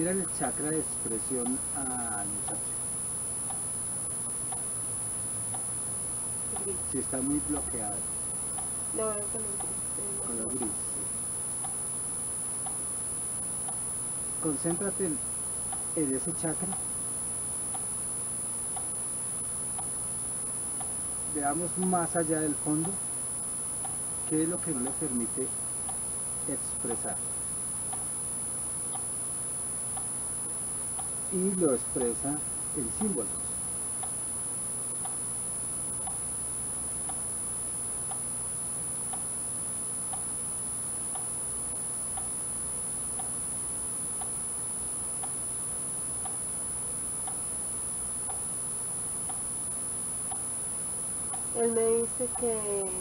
mira el chakra de expresión al muchacho. Gris. Si está muy bloqueado, Lo veo con el gris. color gris. Concéntrate en ese chakra. Veamos más allá del fondo qué es lo que no le permite expresar. Y lo expresa en símbolos. Él me dice que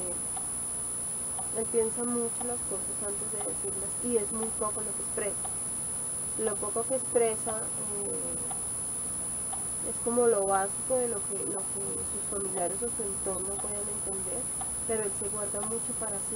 él piensa mucho las cosas antes de decirlas y es muy poco lo que expresa. Lo poco que expresa es como lo básico de lo que sus familiares o su entorno pueden entender, pero él se guarda mucho para sí.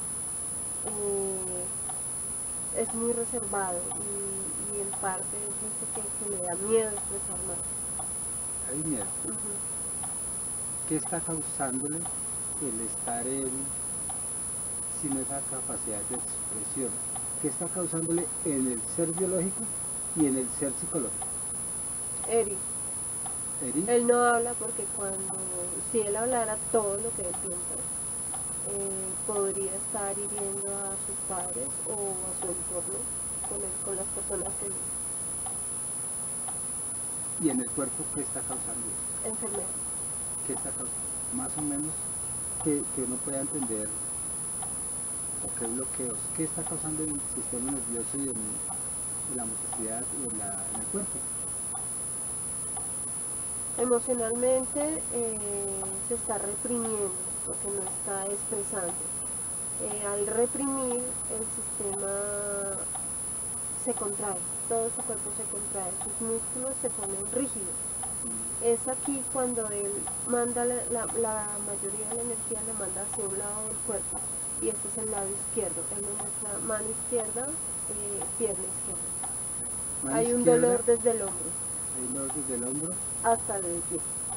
Es muy reservado y en parte dice que le da miedo expresar más. Hay miedo. ¿Qué está causándole el estar sin esa capacidad de expresión? ¿Qué está causándole en el ser biológico y en el ser psicológico? Eri. Él no habla porque si él hablara todo lo que él piensa, podría estar hiriendo a sus padres o a su entorno con las personas que viven. ¿Y en el cuerpo qué está causando? Enfermedad. ¿Qué está causando? Más o menos que uno pueda entender o qué bloqueos, qué está causando en el sistema nervioso y en la motricidad y en el cuerpo. Emocionalmente se está reprimiendo porque no está expresando. Al reprimir el sistema se contrae, todo su cuerpo se contrae, sus músculos se ponen rígidos. Es aquí cuando él manda la mayoría de la energía, la manda hacia un lado del cuerpo y este es el lado izquierdo. Él me muestra mano izquierda, pierna izquierda. Hay un dolor desde el hombro. Hay dolor desde el hombro hasta el pie.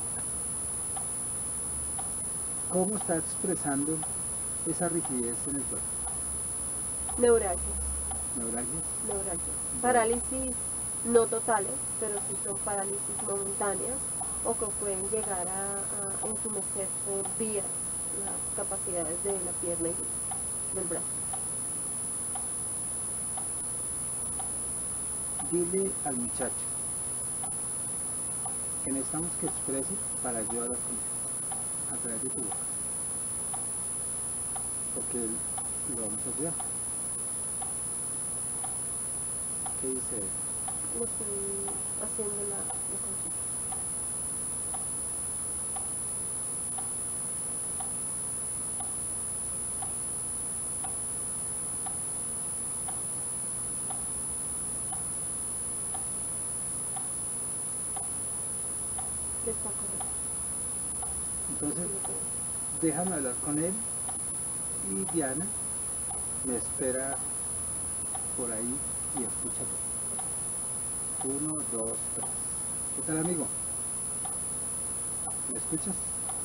¿Cómo está expresando esa rigidez en el cuerpo? Neuralgia. ¿Neuralgia? Neuralgia. Parálisis no totales, pero sí son parálisis momentáneas o que pueden llegar a entumecer por vías las capacidades de la pierna y del brazo. Dile al muchacho que necesitamos que exprese para yo hablar con él a través de tu boca, porque lo vamos a ayudar. ¿Qué dice él? Lo estoy haciendo la consulta. Está correcto. Entonces, déjame hablar con él y Diana me espera por ahí y escucha todo. 1, 2, 3. ¿Qué tal, amigo? ¿Me escuchas?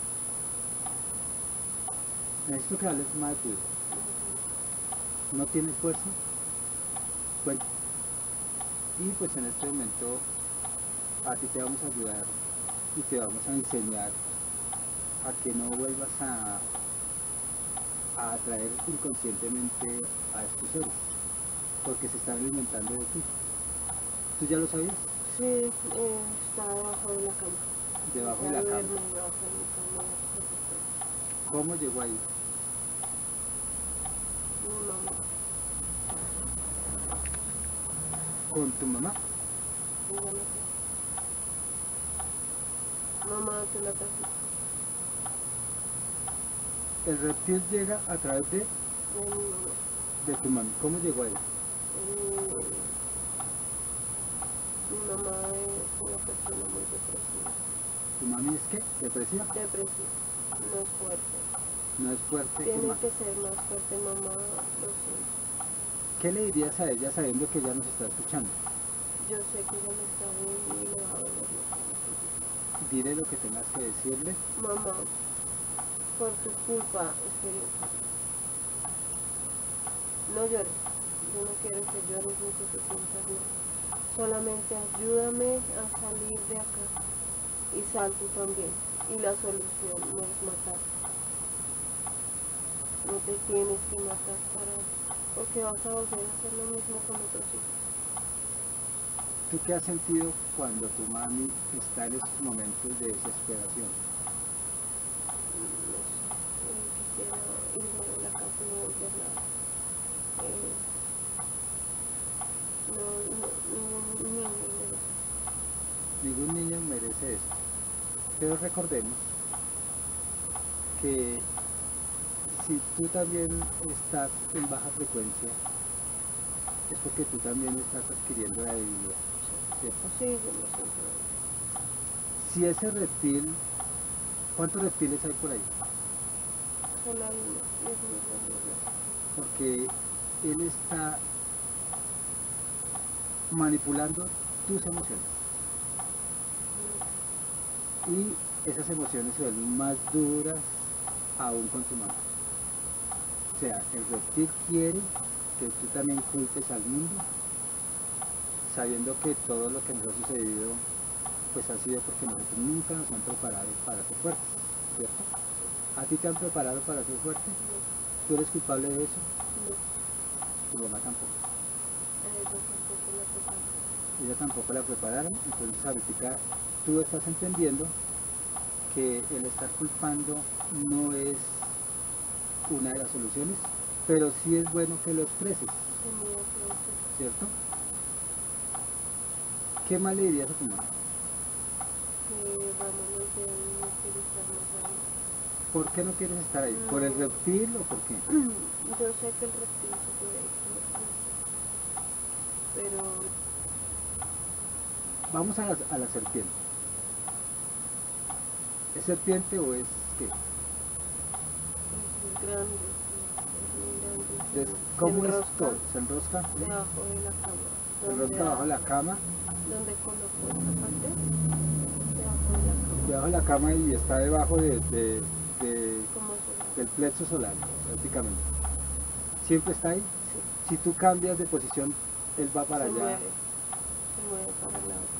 Necesito que hables más duro. ¿No tienes fuerza? Bueno, y pues en este momento a ti te vamos a ayudar y te vamos a enseñar a que no vuelvas a atraer inconscientemente a estos seres, porque se están alimentando de ti. ¿Tú ya lo sabías? Sí, está debajo de la cama. Debajo de la cama. ¿Cómo llegó ahí? Mamá. ¿Con tu mamá? Mamá, te la trajiste. El reptil llega a través de tu mamá. ¿Cómo llegó ahí? Mi mamá es una persona muy depresiva. ¿Tu mami es qué? ¿Depresiva? Depresiva, no es fuerte. No es fuerte. Tiene que ser más fuerte, mamá, lo siento. ¿Qué le dirías a ella sabiendo que ella nos está escuchando? yo sé que ella me está viendo y me va a doler lo que necesito. Dile lo que tengas que decirle. Mamá, por tu culpa estoy enferma. No llores, yo no quiero que llores ni que te sientas mal. Solamente ayúdame a salir de acá y sal tú también. Y la solución no es matar. No te tienes que matar porque vas a volver a hacer lo mismo con otros hijos. ¿Tú qué has sentido cuando tu mami está en esos momentos de desesperación? No sé, quisiera irme de la casa y no volver nada. Ningún niño merece. Ningún niño merece esto. Pero recordemos que si tú también estás en baja frecuencia, es porque tú también estás adquiriendo la debilidad, ¿cierto? Sí, yo me siento. Si ese reptil, ¿cuántos reptiles hay por ahí? Solo hay uno, y es muy grande. Porque él está manipulando tus emociones. Y esas emociones se vuelven más duras aún con tu mamá. O sea, el reptil quiere que tú también culpes al mundo, sabiendo que todo lo que nos ha sucedido pues ha sido porque nosotros nunca nos han preparado para ser fuertes, ¿cierto? ¿A ti te han preparado para ser fuerte? ¿Tú eres culpable de eso? No, Tu mamá tampoco. ella tampoco la prepara. Ella tampoco la prepararon, entonces ahorita tú estás entendiendo que el estar culpando no es una de las soluciones, pero sí es bueno que lo expreses, Tenía que ¿cierto? ¿Qué más le dirías a tu mamá? vámonos de ahí, no quiero estar más ahí. ¿Por qué no quieres estar ahí? ¿Por el reptil o por qué? Yo sé que el reptil se puede ir con los niños, pero Vamos a la serpiente. ¿Es serpiente o es qué? es muy grande, es muy grande. Entonces, Se ¿cómo es enrosca todo? ¿Se enrosca? debajo de la cama. Se enrosca bajo la cama, Donde coloco esta parte, debajo de la cama. debajo de la cama y está debajo Como se del plexo solar, prácticamente. ¿Siempre está ahí? sí, Si tú cambias de posición, él va para se allá. mueve para el lado.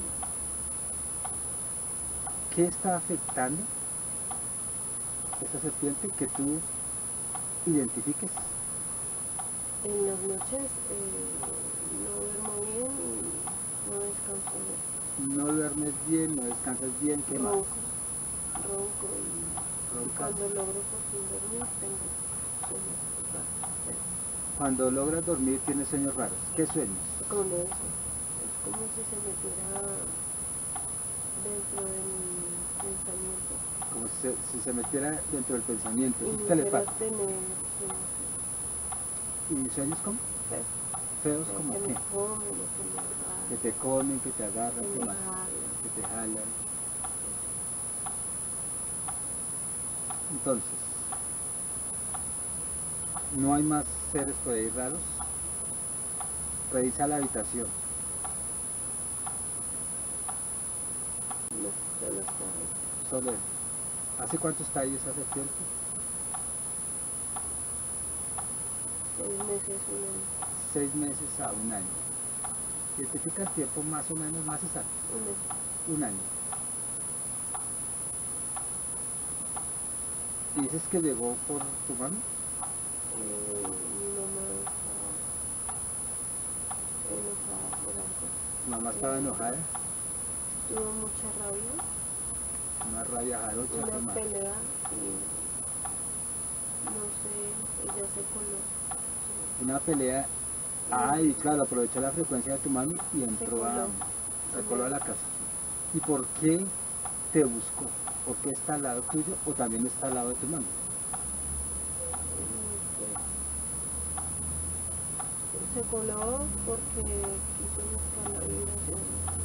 ¿Qué está afectando esa serpiente que tú identifiques? En las noches no duermo bien y no descanso bien. No duermes bien, no descansas bien, ¿qué más? Ronco y Roncas. cuando logro por fin dormir tengo sueños raros. Cuando logras dormir tienes sueños raros. ¿Qué sueños? Con eso, es como si se metiera dentro de mi pensamiento Como si se metiera dentro del pensamiento. y Es me hiciera telepático. tener sueños ¿Y sueños cómo? feos, Feos como que qué? me comen o que me agarran, Que te comen, que te agarran, que ¿qué me más? jalan. Que te jalan. Entonces, no hay más seres por ahí raros. Revisa la habitación. No, solo está ahí. Solo él. ¿Hace cuánto está ahí esa serpiente? 6 meses, un año, 6 meses a un año. Identifica el tiempo más o menos más exacto. un mes. Un año. ¿Y dices que llegó por tu mano? Mi mamá estaba enojada por algo. Tu mamá estaba enojada, Tuvo mucha rabia, una rabia jarocha, ¿qué una más? pelea y no sé, ella se coló. Una pelea. Ay, claro, aprovechó la frecuencia de tu mano y entró se coló a la casa. ¿Y por qué te buscó? ¿Por qué está al lado tuyo o también está al lado de tu mano? Se coló porque quiso buscar la vibración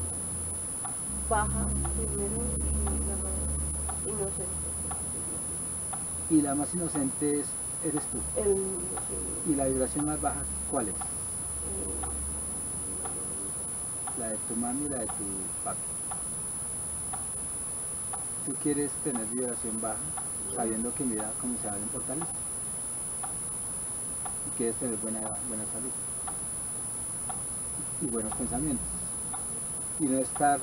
baja primero y la más inocente. Y la más inocente eres tú. El niño, sí, ¿Y la vibración más baja cuál es? la de tu mami y la de tu papi. Tú quieres tener vibración baja, sabiendo que mira cómo se abren portales. Y quieres tener buena salud y buenos pensamientos. Y no estar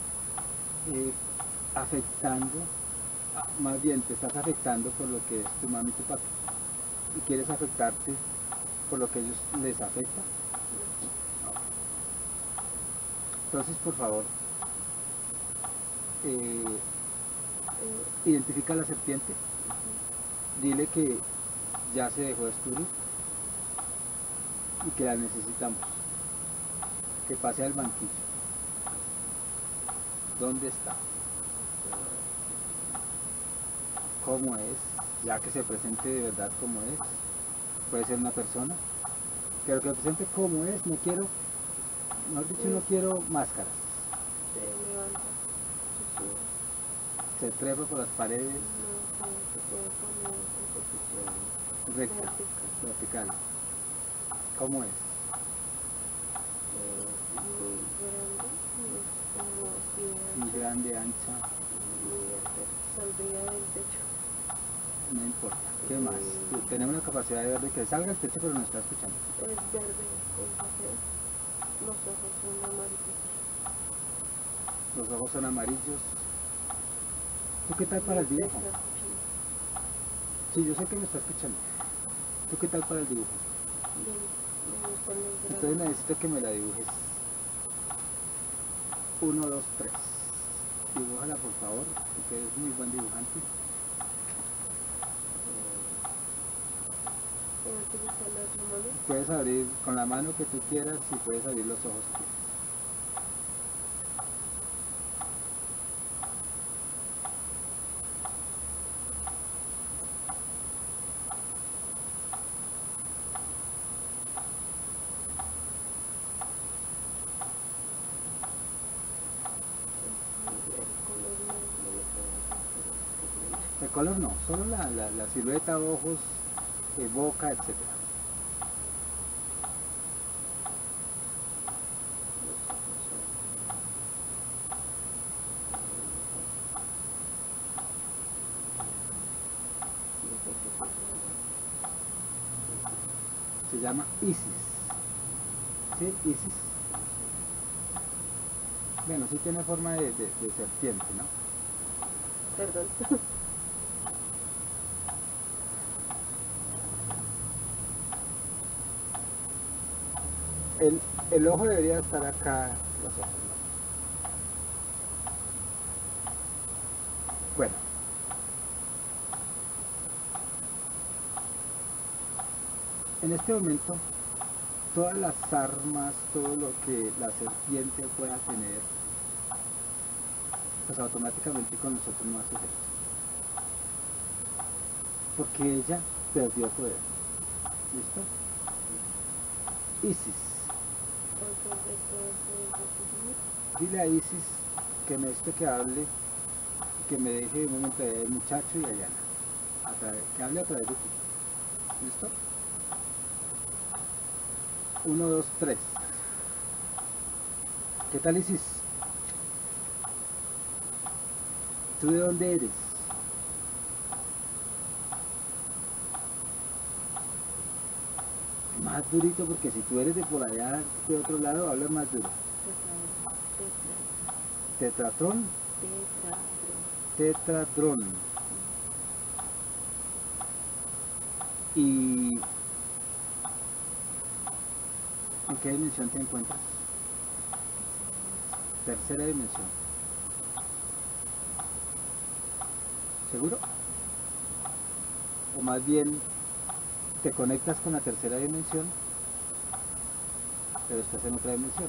afectando, más bien te estás afectando por lo que es tu mami y tu papi. Y quieres afectarte por lo que a ellos les afecta. No. Entonces, por favor, identifica a la serpiente, dile que ya se dejó de destruir y que la necesitamos, que pase al banquillo. ¿Dónde está? ¿Cómo es? Ya que se presente de verdad como es. Puede ser una persona, pero que se presente como es. No quiero, mejor dicho, no quiero máscaras. Se levanta, se sube, Se trepa por las paredes no se puede poner en posición rectas, vertical. verticales. ¿Cómo es? Muy grande, como así de Muy ancho, grande, ancha, muy alta, saldría del techo. no importa. ¿Qué más? Tenemos la capacidad de ver de que salga el techo, pero nos está escuchando. Es verde con café, los ojos son amarillos. Los ojos son amarillos. ¿Tú qué tal para el Te dibujo? está escuchando. Sí, yo sé que me está escuchando. ¿Tú qué tal para el dibujo? Bien, me gustan los Entonces grandes. necesito que me la dibujes. 1, 2, 3. Dibújala, por favor, porque eres muy buen dibujante. Tengo que utilizar las manos. Puedes abrir con la mano que tú quieras y puedes abrir los ojos si quieres. El color no, solo la silueta, ojos, boca, etc. Se llama Isis. ¿Sí? Isis. Bueno, sí tiene forma de serpiente, ¿no? Perdón. El ojo debería estar acá, los ojos, ¿no? Bueno. En este momento, todas las armas, todo lo que la serpiente pueda tener, pues automáticamente con nosotros no hace efecto. Porque ella perdió poder. ¿Listo? Isis. Dile a Isis que necesito que hable, que me deje un momento del muchacho y Ayana. Que hable a través de ti. ¿Listo? 1, 2, 3. ¿Qué tal, Isis? ¿Tú de dónde eres? Más durito, porque si tú eres de por allá, de otro lado, hablas más duro. Tetratrón. Tetradrón. ¿Y en qué dimensión te encuentras? Tercera dimensión. ¿Seguro? O más bien, te conectas con la tercera dimensión, pero estás en otra dimensión.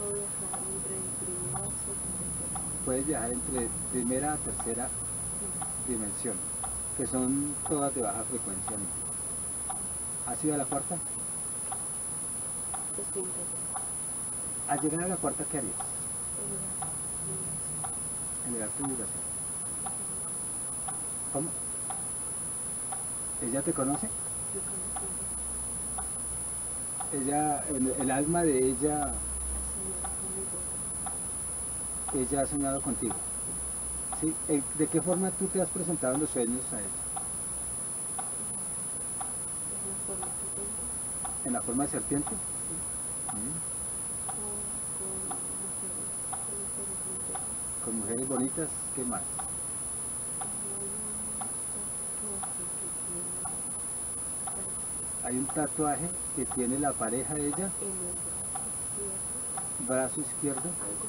Puedes viajar entre primera a tercera dimensión, que son todas de baja frecuencia. ¿Has ido a la cuarta? Al llegar a la cuarta, ¿qué harías? Elevar tu vibración. ¿Cómo? ¿Ella te conoce? Ella, el alma de ella ella ha soñado contigo. ¿Sí? ¿De qué forma tú te has presentado en los sueños a ella? Es la forma que tengo. ¿En la forma de serpiente? Sí. Mm. Con mujeres, con mujeres lindas. Con mujeres bonitas, ¿qué más? Hay un tatuaje que tiene la pareja de ella, En el brazo izquierdo,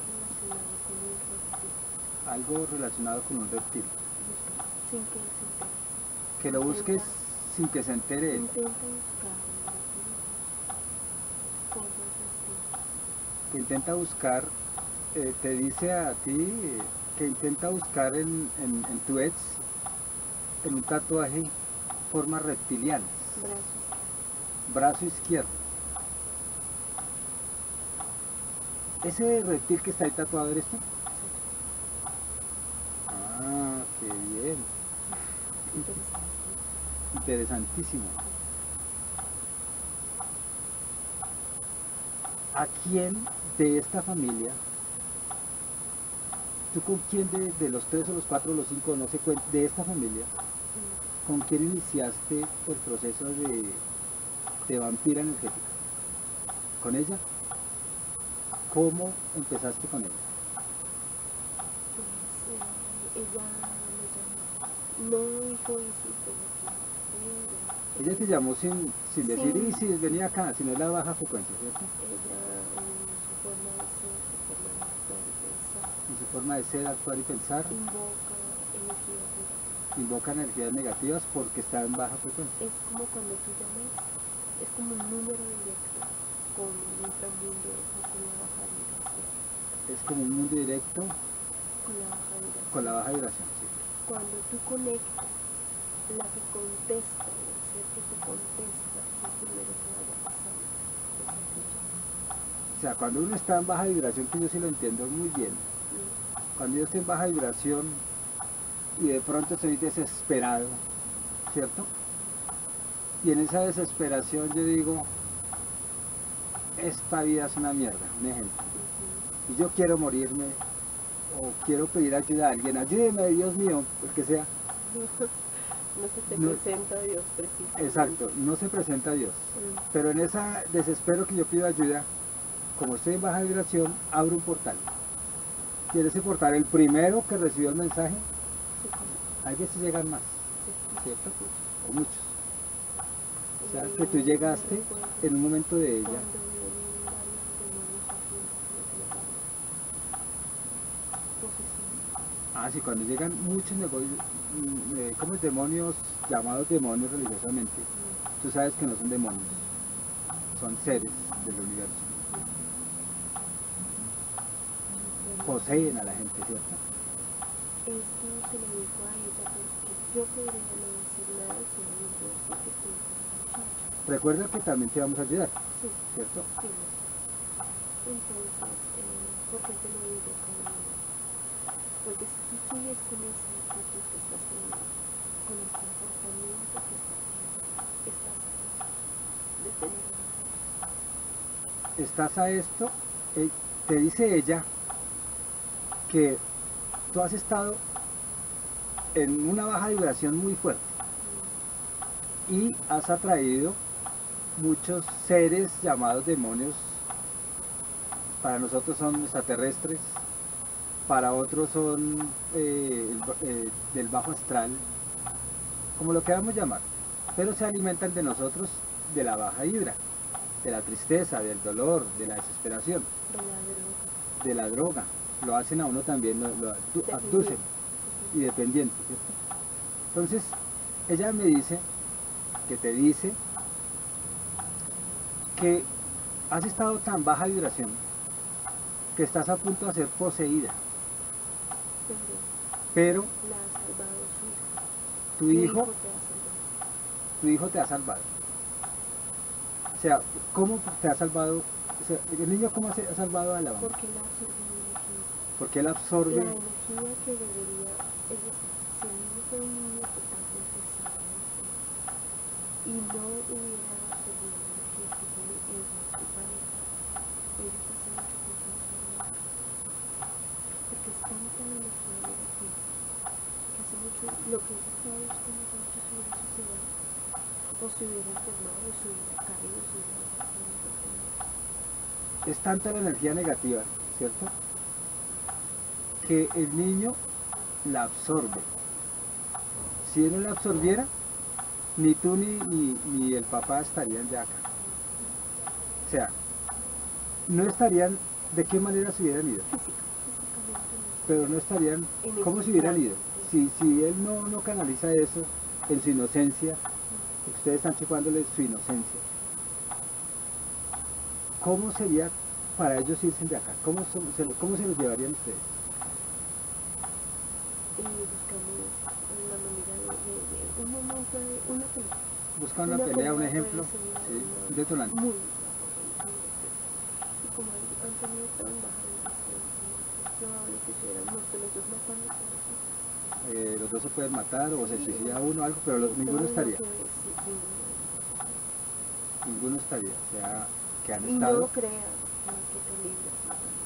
algo relacionado con un reptil. algo relacionado con un reptil. Sin que se entere. Que lo busques sin que se entere él. Intenta buscar formas reptil. Que intenta buscar, te dice a ti que intenta buscar en tu ex, en un tatuaje, formas reptilianas. Brazos. Brazo izquierdo. ¿Ese reptil que está ahí tatuado eres tú? Ah, qué bien. Interesantísimo. ¿A quién de esta familia, tú con quién de los 3 o los 4 o los 5, no sé, de esta familia, con quién iniciaste el proceso de vampira energética? ¿Con ella? ¿Cómo empezaste con ella? Pues ella me llamó. No dijo eso, pero Ella te llamó sin decir, Sí. y si venía acá, sino es la baja frecuencia, ¿cierto? ella en su forma de ser, su forma de actuar y pensar, En su forma de ser, actuar y pensar, invoca energías negativas. invoca energías negativas porque está en baja frecuencia. Es como cuando tú llamas, es como un número directo con un inframundo o con la baja vibración. Es como un mundo directo Con la baja vibración. con la baja vibración, sí. Cuando tú conectas, la que contesta, el ser que te contesta, es primero que vaya pasando. O sea, cuando uno está en baja vibración, que yo sí lo entiendo muy bien, cuando yo estoy en baja vibración y de pronto estoy desesperado, ¿cierto? Y en esa desesperación yo digo, esta vida es una mierda, un ejemplo. Y yo quiero morirme o quiero pedir ayuda a alguien, ayúdeme, Dios mío, el que sea. No se te No. presenta Dios precisamente. Exacto, no se presenta Dios. Pero en ese desespero que yo pido ayuda, como estoy en baja vibración, abro un portal. Y en ese portal, el primero que recibió el mensaje, hay veces llegan más, ¿cierto? O muchos. O sea, que tú llegaste en un momento de ella. Ah, sí, cuando llegan muchos como demonios, llamados demonios religiosamente, tú sabes que no son demonios, son seres del universo. Poseen a la gente, ¿cierto? Esto se lo dijo a ella porque yo podría no decir nada, solamente decir que estoy con un muchacho. Recuerda que también te vamos a ayudar, Sí, ¿cierto? sí. Entonces, ¿por qué te lo digo? Porque si tú sigues con esa actitud que estás teniendo, con el comportamiento que estás teniendo, estás Estás detenido. a esto, te dice ella que tú has estado en una baja vibración muy fuerte y has atraído muchos seres llamados demonios. Para nosotros son extraterrestres, para otros son del bajo astral, como lo queramos llamar, pero se alimentan de nosotros de la baja vibra, de la tristeza, del dolor, de la desesperación, De la droga. de la droga. Lo hacen a uno también, lo abducen y dependiente, ¿cierto? Entonces, ella me dice, que te dice que has estado tan baja vibración que estás a punto de ser poseída, pero La ha salvado su hijo. tu hijo te ha salvado. tu hijo te ha salvado. O sea, ¿cómo te ha salvado? O sea, ¿el niño cómo se ha salvado a la mamá? Porque él ha absorbido energía. Porque él absorbe, La energía que debería, es decir, si el niño fue un niño totalmente sano y no hubiera absorbido la energía que tiene ella, su pareja, él está haciendo mucho con su enfermedad. Porque lo que ella estaba buscando es que se hubiera suicidado, o se hubiera enfermado, o se hubiera caído, se hubiera... Es tanta la energía negativa, ¿cierto? Que el niño la absorbe. Si él no la absorbiera, ni tú ni el papá estarían ya acá. O sea, no estarían, ¿de qué manera se hubieran ido? Pero no estarían, ¿cómo se hubieran ido? Si él no canaliza eso en su inocencia, ustedes están chupándole su inocencia, ¿cómo sería para ellos irse de acá? ¿Cómo se los llevarían ustedes? Buscamos una manera de un momento de una pelea. Buscan una pelea, un ejemplo, sí, un detonante. Muy y como han tenido tan baja, es probable que se hubieran muerto los dos matando. Los dos se pueden matar o se suicida uno o algo, pero ninguno estaría. Ninguno estaría, o sea, que han estado. No crea que te libres.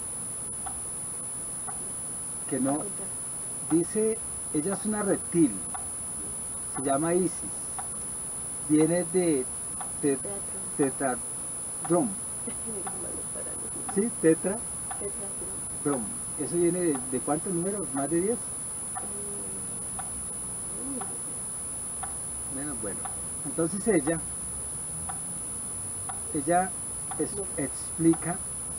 Que no, dice, ella es una reptil, se llama Isis, viene de tetradrom. ¿Sí? Tetradrom. ¿Eso viene de cuántos números? ¿Más de 10? Menos, bueno. Entonces ella explica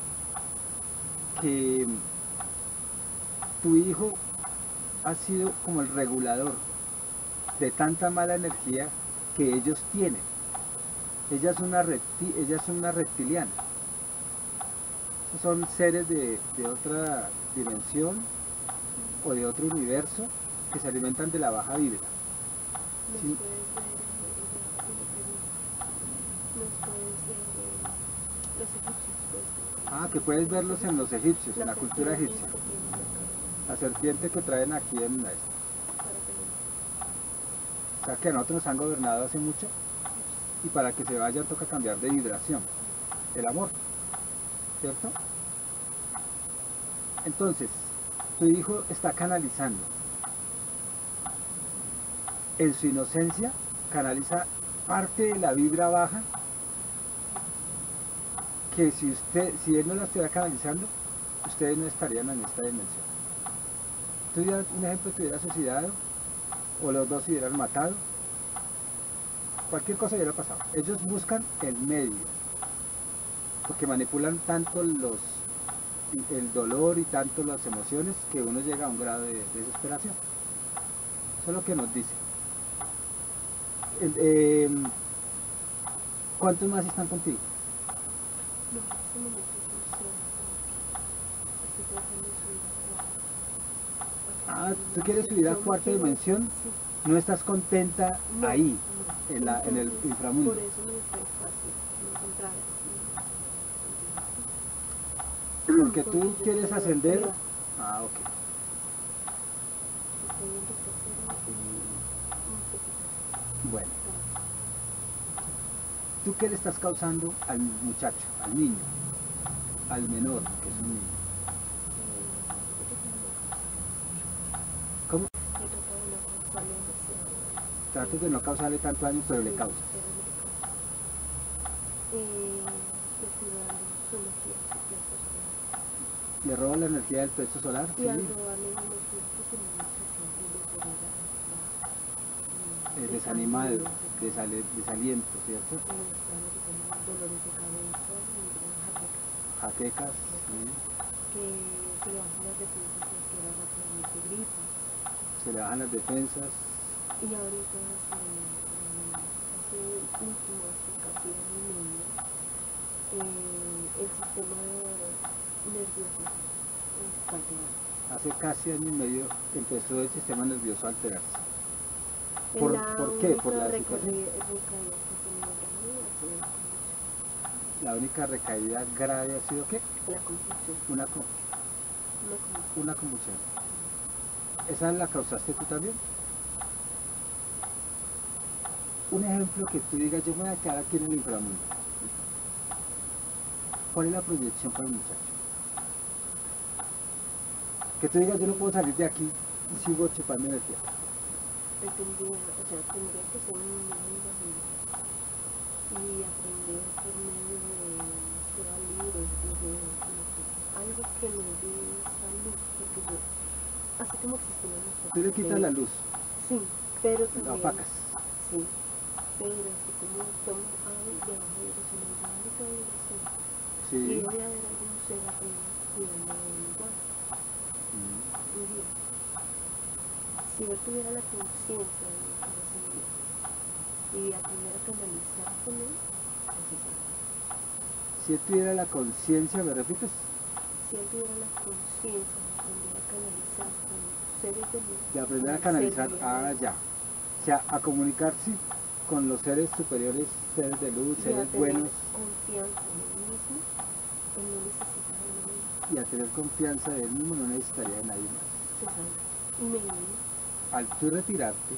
que tu hijo ha sido como el regulador de tanta mala energía que ellos tienen. Ella es una reptiliana. Son seres de otra dimensión o de otro universo que se alimentan de la baja vibra. ¿Sí? Que puedes verlos en los egipcios, en la cultura egipcia. La serpiente que traen aquí en esto. O sea que a nosotros nos han gobernado hace mucho y para que se vayan toca cambiar de vibración, el amor, ¿cierto? Entonces, tu hijo está canalizando. En su inocencia canaliza parte de la vibra baja que si él no la estuviera canalizando, ustedes no estarían en esta dimensión. Un ejemplo, te hubiera suicidado, o los dos se hubieran matado, cualquier cosa hubiera pasado. Ellos buscan el medio, porque manipulan tanto el dolor y tanto las emociones que uno llega a un grado de desesperación. Eso es lo que nos dice. ¿Cuántos más están contigo? ¿Tú quieres subir a cuarta dimensión? No estás contenta ahí, en el inframundo. Por eso no es fácil encontrar. Porque tú quieres ascender. Ok. Bueno. ¿Tú qué le estás causando al muchacho, al niño, al menor, que es un niño? ¿Cómo? Trato de no causarle tanto daño, pero le causa. ¿Le roba la energía del plexo solar? Y al robarle la energía desanimado, desaliento, ¿cierto? Dolores de cabeza, jaquecas, que se le bajan las defensas porque era rápidamente gripa. Se le bajan las defensas. Y ahorita hace último, hace casi año y medio, el sistema nervioso está alterado. Hace casi año y medio empezó el sistema nervioso a alterarse. ¿Por qué? Por la situación. La única recaída grave ha sido ¿qué? La confusión. Una convulsión. ¿Esa la causaste tú también? Un ejemplo que tú digas, yo me voy a quedar aquí en el inframundo. ¿Cuál es la proyección para el muchacho? Que tú digas, yo no puedo salir de aquí y sigo chupando energía. tendría que ser un nivel y aprender por medio de libros, videos, no sé, algo que me dé salud, porque yo, así como existían los Tú le quitas la luz, sí, pero la también, opacas. sí, pero así como hay debajo de eso, no hay única vibración, y Sí. debe haber algún ser arriba cuidando de él igual. Ujú. Si yo tuviera la conciencia de lo que recibía y aprender a canalizar con él, así sería. Si él tuviera la conciencia, ¿me repites? Si él tuviera la conciencia de aprender a canalizar con seres de luz, De aprender a con canalizar, seres ya. O sea, a comunicarse con los seres superiores, seres de luz, y a seres tener buenos, confianza en él mismo, él no necesita de nadie, y a tener confianza de él mismo, no necesitaría de nadie más. se sana. Y me ilumina Al tú retirarte,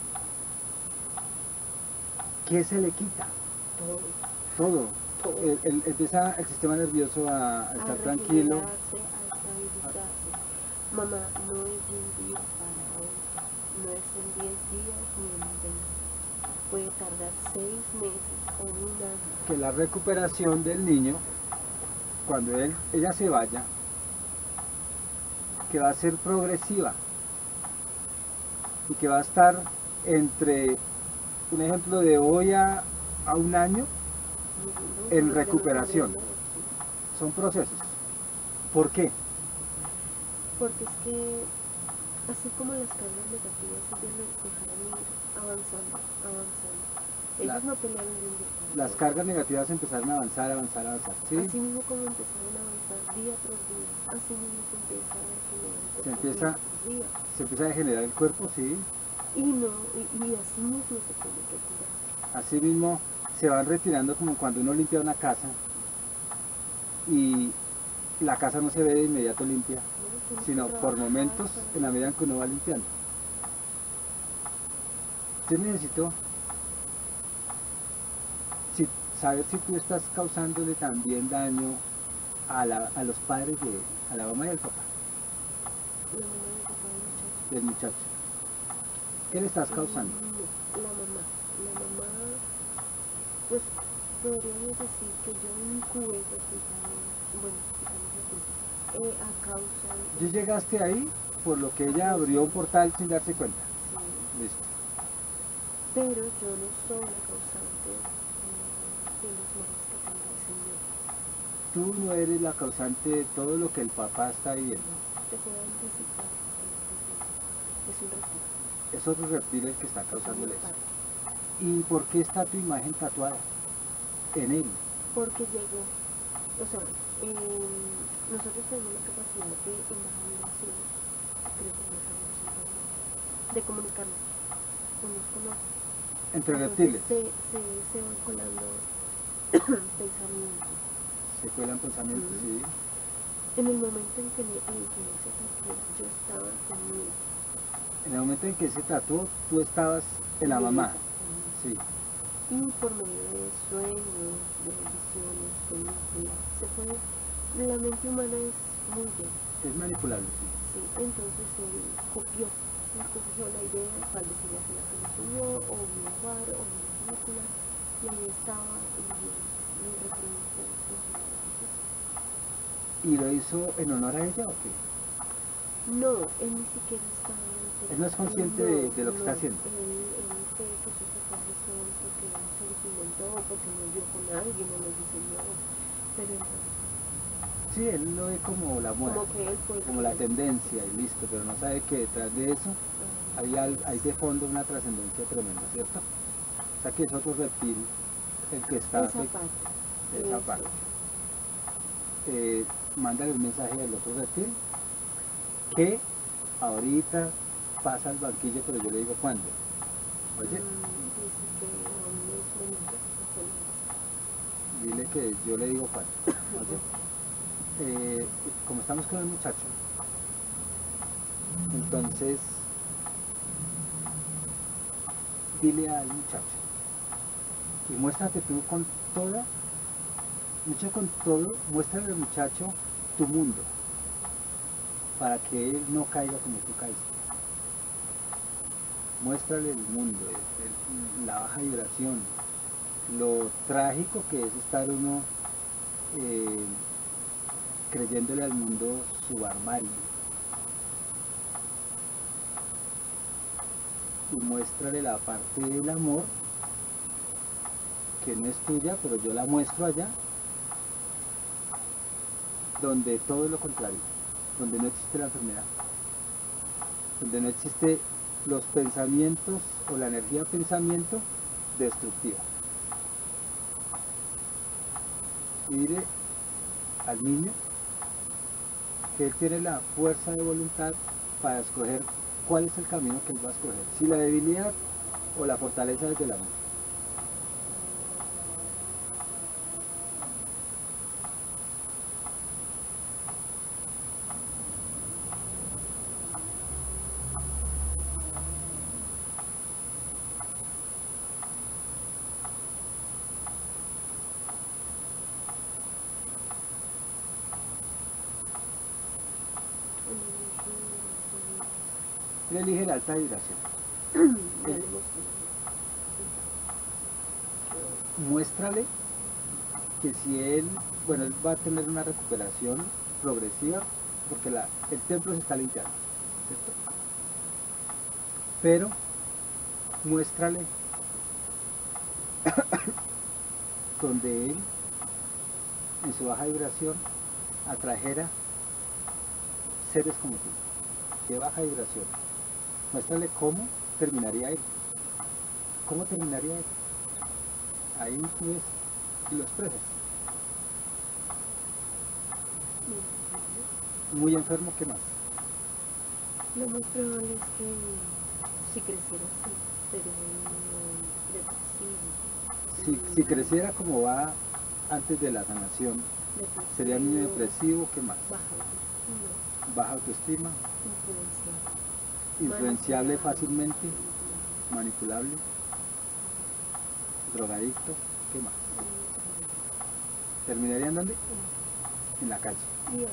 ¿qué se le quita? todo, Todo. todo. Empieza el sistema nervioso a A estar tranquilo. regenerarse, a estabilizarse. Mamá, no es de un día para otro, no es en 10 días ni en 20. Puede tardar 6 meses o un año. Que la recuperación del niño, cuando ella se vaya, que va a ser progresiva y que va a estar entre, un ejemplo, de hoy a un año en recuperación. Son procesos. ¿Por qué? Porque es que, así como las cargas negativas, ellos lo dejaron ir avanzando, avanzando. Ellos no pelearon de un día para Las otro. cargas negativas empezaron a avanzar, avanzar, avanzar. ¿Sí? Así mismo como empezaron a avanzar día tras día, así mismo se empieza a degenerar el cuerpo empieza- día tras día. Se empieza a degenerar el cuerpo, sí. Y así mismo se tiene que curar. Así mismo se van retirando como cuando uno limpia una casa y la casa no se ve de inmediato limpia, ¿No? Tienes sino que por trabajar momentos para en la medida en que uno va limpiando. Yo necesito saber si tú estás causándole también daño a los padres a la mamá y al papá la mamá del papá del muchacho. del muchacho. ¿Qué le estás causando? No, la mamá, pues podríamos decir que yo incubé así también, bueno, digamos así, a causa Yo de, llegaste ahí por lo que ella abrió un portal sin darse cuenta. sí, Listo. pero yo no soy la causante de los males que tenga el Señor. Tú no eres la causante de todo lo que el papá está viviendo. Te puedo anticipar que es un reptil. Es otro reptil el que está causándole eso. Parte. ¿Y por qué está tu imagen tatuada en él? Porque llegó, o sea, nosotros tenemos la capacidad de imaginación, creo que no sabemos de comunicarnos unos con otros. Entre Entonces, reptiles. se van colando pensamientos. Se cuelan pensamientos, sí. En el momento en que ese tatuaje, yo estaba conmigo. En el momento en que se tatuó, tú estabas en la mamá. Sí. Y por medio de sueños, de visiones, películas, la mente humana es muy bien. Es manipulable, sí. Sí, entonces él copió la idea, tal vez ella se la consumió, o un lugar, o una película, y ahí estaba, y lo reprodujo. ¿Y lo hizo en honor a ella o qué? No, él ni siquiera estaba enterado. Él no es consciente de lo que está haciendo. Él cree que sus tatuajes son porque él se los inventó, porque nos vio con alguien o nos diseñó, pero entonces, Sí, él lo ve como la moda, como que él fue como la tendencia y listo, pero no sabe que detrás de eso hay de fondo una trascendencia tremenda, ¿cierto? O sea que es otro reptil el que está esa parte. esa parte. Mándale un mensaje al otro reptil que ahorita pasa al banquillo, pero yo le digo cuándo. Oye, Dice que a unos momentos dile que yo le digo cuándo. Oye, como estamos con el muchacho, entonces dile al muchacho y muéstrate tú con toda, lucha con todo, muéstrale al muchacho tu mundo para que él no caiga como tú caíste. muéstrale el mundo, la baja vibración, lo trágico que es estar uno eh, creyéndole al mundo su barbarie. Y muéstrale la parte del amor que no es tuya, pero yo la muestro allá, donde todo es lo contrario, donde no existe la enfermedad, donde no existe los pensamientos o la energía de pensamiento destructiva. Y diré al niño que él tiene la fuerza de voluntad para escoger cuál es el camino que él va a escoger, si la debilidad o la fortaleza desde el amor. Él elige la alta vibración. Muéstrale que si él, bueno, él va a tener una recuperación progresiva porque el templo se está limpiando, ¿cierto? Pero muéstrale donde él, en su baja vibración, atrajera seres como tú, de baja vibración. Muéstrale cómo terminaría él. ¿Cómo terminaría él? Ahí tú ves y lo expresas. Muy enfermo, ¿qué más? Lo más probable es que si creciera así, sería depresivo. Si creciera como va antes de la sanación, sería muy depresivo, ¿qué más? Baja autoestima, influenciable fácilmente, manipulable, drogadicto, ¿qué más? ¿Terminaría en dónde? En la calle.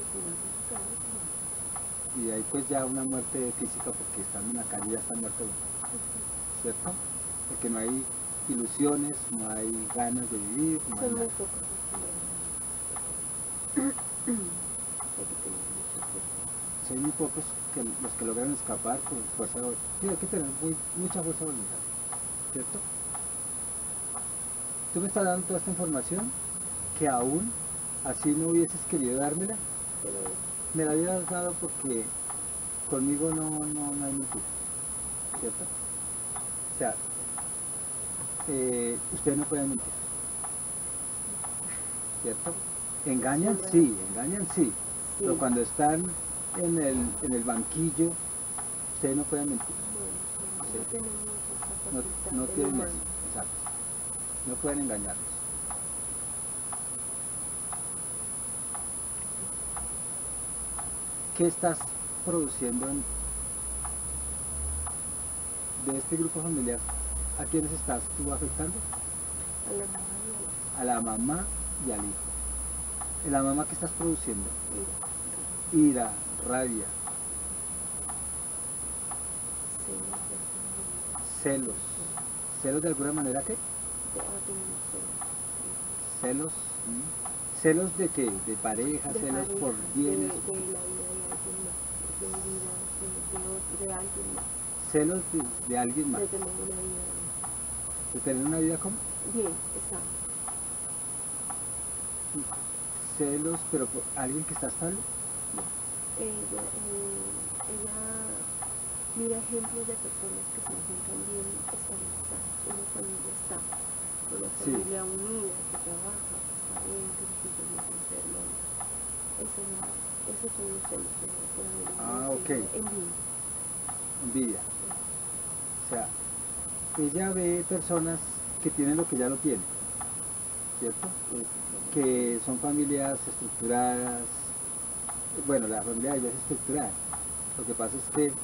Y ahí pues ya una muerte física, porque estando en la calle ya está muerto, ¿cierto? Porque no hay ilusiones, no hay ganas de vivir, no hay Son muy nada. pocos. Son muy pocos los que logran escapar con fuerza de voluntad. Sí, hay que tener mucha fuerza de voluntad, ¿cierto? Tú me estás dando toda esta información que aún así no hubieses querido dármela, me la hubieras dado porque conmigo no hay mentira, ¿cierto? O sea, ustedes no pueden mentir, ¿cierto? Engañan, sí, pero cuando están en el banquillo, ustedes no pueden mentir. No tienen eso, exacto. No pueden engañarlos. ¿Qué estás produciendo de este grupo familiar? ¿A quiénes estás tú afectando? A la mamá y al hijo. ¿En la mamá qué estás produciendo? Ira, rabia, celos. ¿Celos de alguna manera qué? Celos. ¿Celos de qué? ¿De pareja? ¿Celos por bienes? De alguien más. ¿Celos de alguien más? De tener una vida. ¿De tener una vida como? Bien, exacto. Celos, pero por alguien que está estable. Ella mira ejemplos de personas que se encuentran bien estabilizadas, una familia estable, una familia unida, que trabaja, que está bien, que sus hijos no se enferman. Esos son los celos que pueden haber. Ok. Envidia. Envidia. O sea, ella ve personas que tienen lo que ya lo tienen, ¿cierto? Que son familias estructuradas. Bueno, la familia de ella es estructurada. Lo que pasa es que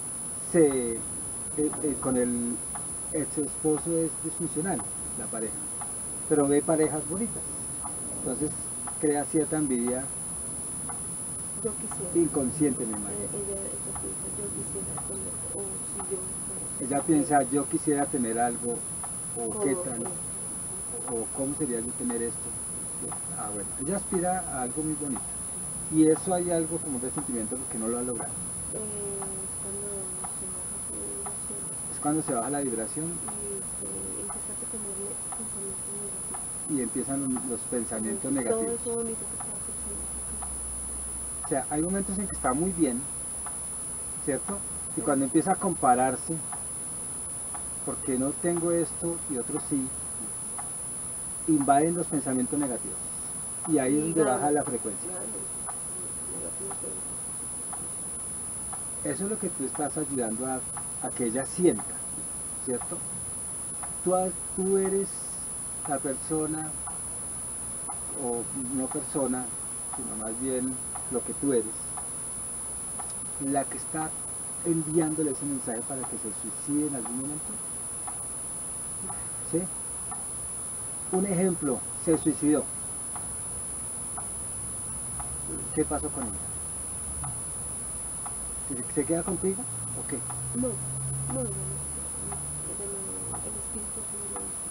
con el ex esposo es disfuncional la pareja, pero ve parejas bonitas. Entonces crea cierta envidia. Yo quisiera. Inconsciente, me imagino. Ella piensa, yo quisiera tener, o si yo. Ella Ella piensa, yo quisiera tener algo, o qué Como, tal, o cómo sería yo tener esto. Ah, bueno, ella aspira a algo muy bonito. Y eso hay algo como resentimiento porque no lo ha logrado. cuando se baja la vibración Es cuando se baja la vibración y empieza a tener pensamientos negativos. y empiezan los pensamientos Todo negativos. eso bonito que estaba pensando. O sea, hay momentos en que está muy bien, ¿cierto? Y cuando empieza a compararse, porque no tengo esto y otro sí, invaden los pensamientos negativos. Y ahí es donde baja la frecuencia. Eso es lo que tú estás ayudando a que ella sienta, ¿cierto? Tú eres la persona, o no persona, sino más bien lo que tú eres, la que está enviándole ese mensaje para que se suicide en algún momento. ¿Sí? Un ejemplo, se suicidó. ¿Qué pasó con ella? ¿Se queda contigo o qué? No, el espíritu sí lo hizo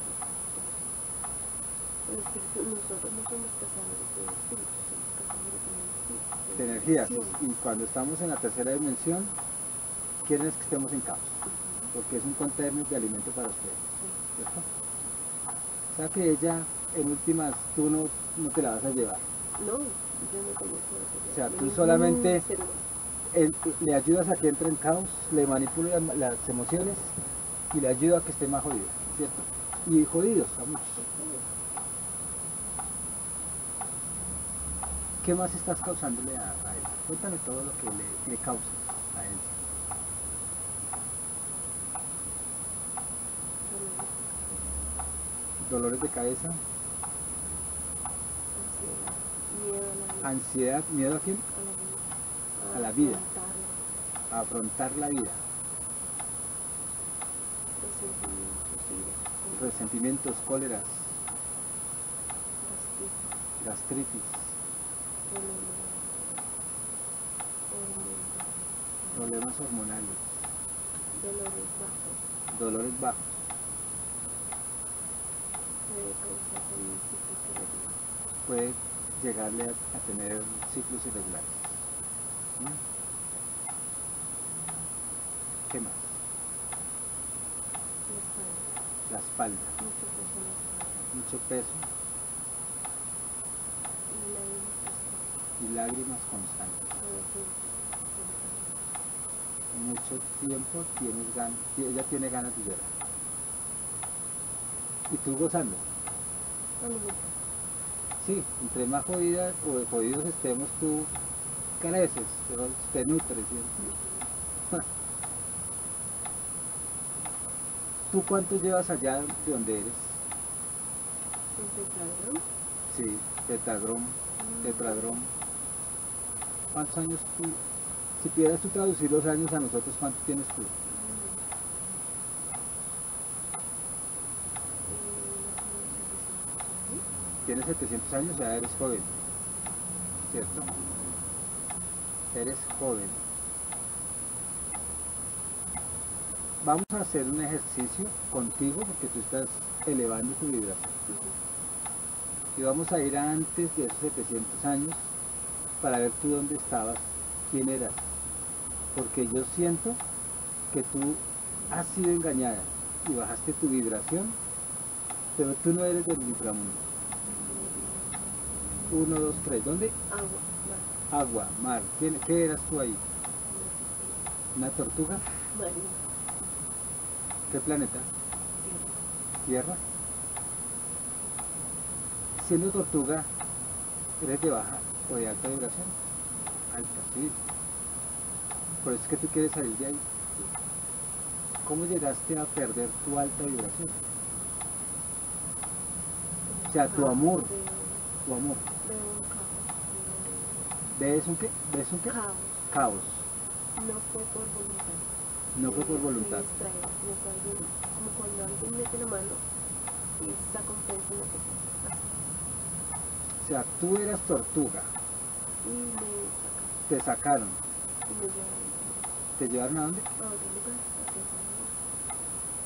para el espíritu, nosotros no somos cazadores de espíritus, somos cazadores De energías. Y cuando estamos en la tercera dimensión, quieren que estemos en caos, porque es un container de alimento para ustedes, ¿cierto? O sea que ella, en últimas, tú no te la vas a llevar. No, yo no tengo que. O sea, tú solamente le ayudas a que entre en caos, le manipulas las emociones y le ayuda a que esté más jodida, ¿cierto? Y jodidos a muchos. ¿Qué más estás causándole a él? Cuéntame todo lo que le causas a él. Dolores de cabeza, ansiedad, ¿miedo a quién? A la vida, a afrontar la vida, resentimientos, cóleras, gastritis, problemas hormonales, dolores bajos, puede llegarle a tener ciclos irregulares. ¿Sí? ¿Qué más? La espalda, mucho peso y lágrimas constantes. Mucho tiempo ella tiene ganas de llorar. Y tú gozando. Sí, entre más jodidas o jodidos estemos, tú creces, pero te nutres, ¿cierto? ¿Tú cuánto llevas allá de donde eres? Sí, tetradrón. ¿Cuántos años tú? Si pudieras tú traducir los años a nosotros, ¿cuántos tienes tú? Tienes 700 años, ya eres joven, ¿cierto? Eres joven. Vamos a hacer un ejercicio contigo porque tú estás elevando tu vibración. Y vamos a ir antes de esos 700 años para ver tú dónde estabas, quién eras. Porque yo siento que tú has sido engañada y bajaste tu vibración, pero tú no eres del inframundo. 1, 2, 3, ¿dónde? Agua, mar. ¿Qué eras tú ahí? ¿Una tortuga? ¿Qué planeta? Tierra. Siendo tortuga, ¿eres de baja o de alta vibración? Alta, sí. Por eso es que tú quieres salir de ahí. ¿Cómo llegaste a perder tu alta vibración? O sea, tu amor. ¿Ves un qué? Caos. No fue por voluntad. No fue por voluntad. Como cuando alguien mete la mano y saca un pez en lo que O sea, tú eras tortuga. y Te sacaron. me llevaron ¿Te llevaron a dónde? a otro lugar.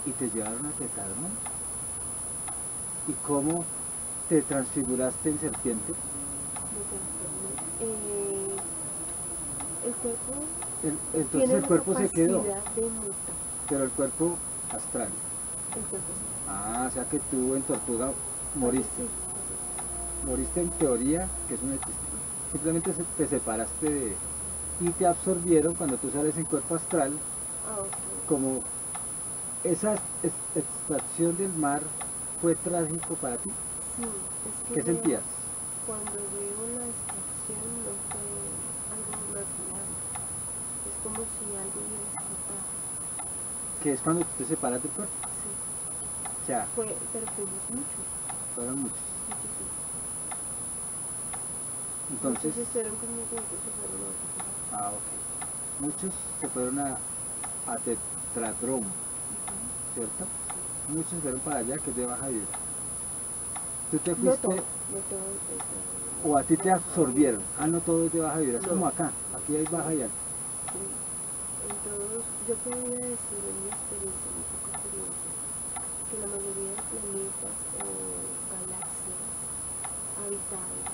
y te llevaron a Tetradrón. ¿Y cómo te transfiguraste en serpiente? El cuerpo Entonces tiene el la cuerpo se quedó, capacidad de mutar. pero el cuerpo astral. El cuerpo sí. Ah, o sea que tú en Tortuga moriste. Sí. Moriste en teoría, que es un hecho. Simplemente te separaste y te absorbieron cuando tú sales en cuerpo astral, Ah, ok. como esa extracción del mar fue trágico para ti. Sí, es que ¿Qué yo, sentías? cuando veo la extracción no fue algo natural. Es como si algo hubiera escapado. Que es cuando tú te separas del cuerpo. Sí. O sea, Pero fuimos muchos. fueron muchos. Muchísimos. Entonces, Muchos estuvieron conmigo, otros se fueron a otro lugar. ah, ok. Muchos se fueron a Tetradrón, ¿cierto? Muchos fueron para allá, que es de baja vibra. Tú te No fuiste, todo, no todo. o a ti te absorbieron. Ah, no todo es de baja vibra, es No. como acá. Aquí hay baja y alta. Sí. En todos, yo podría decir en mi experiencia, mi poca experiencia, que la mayoría de planetas o galaxias habitables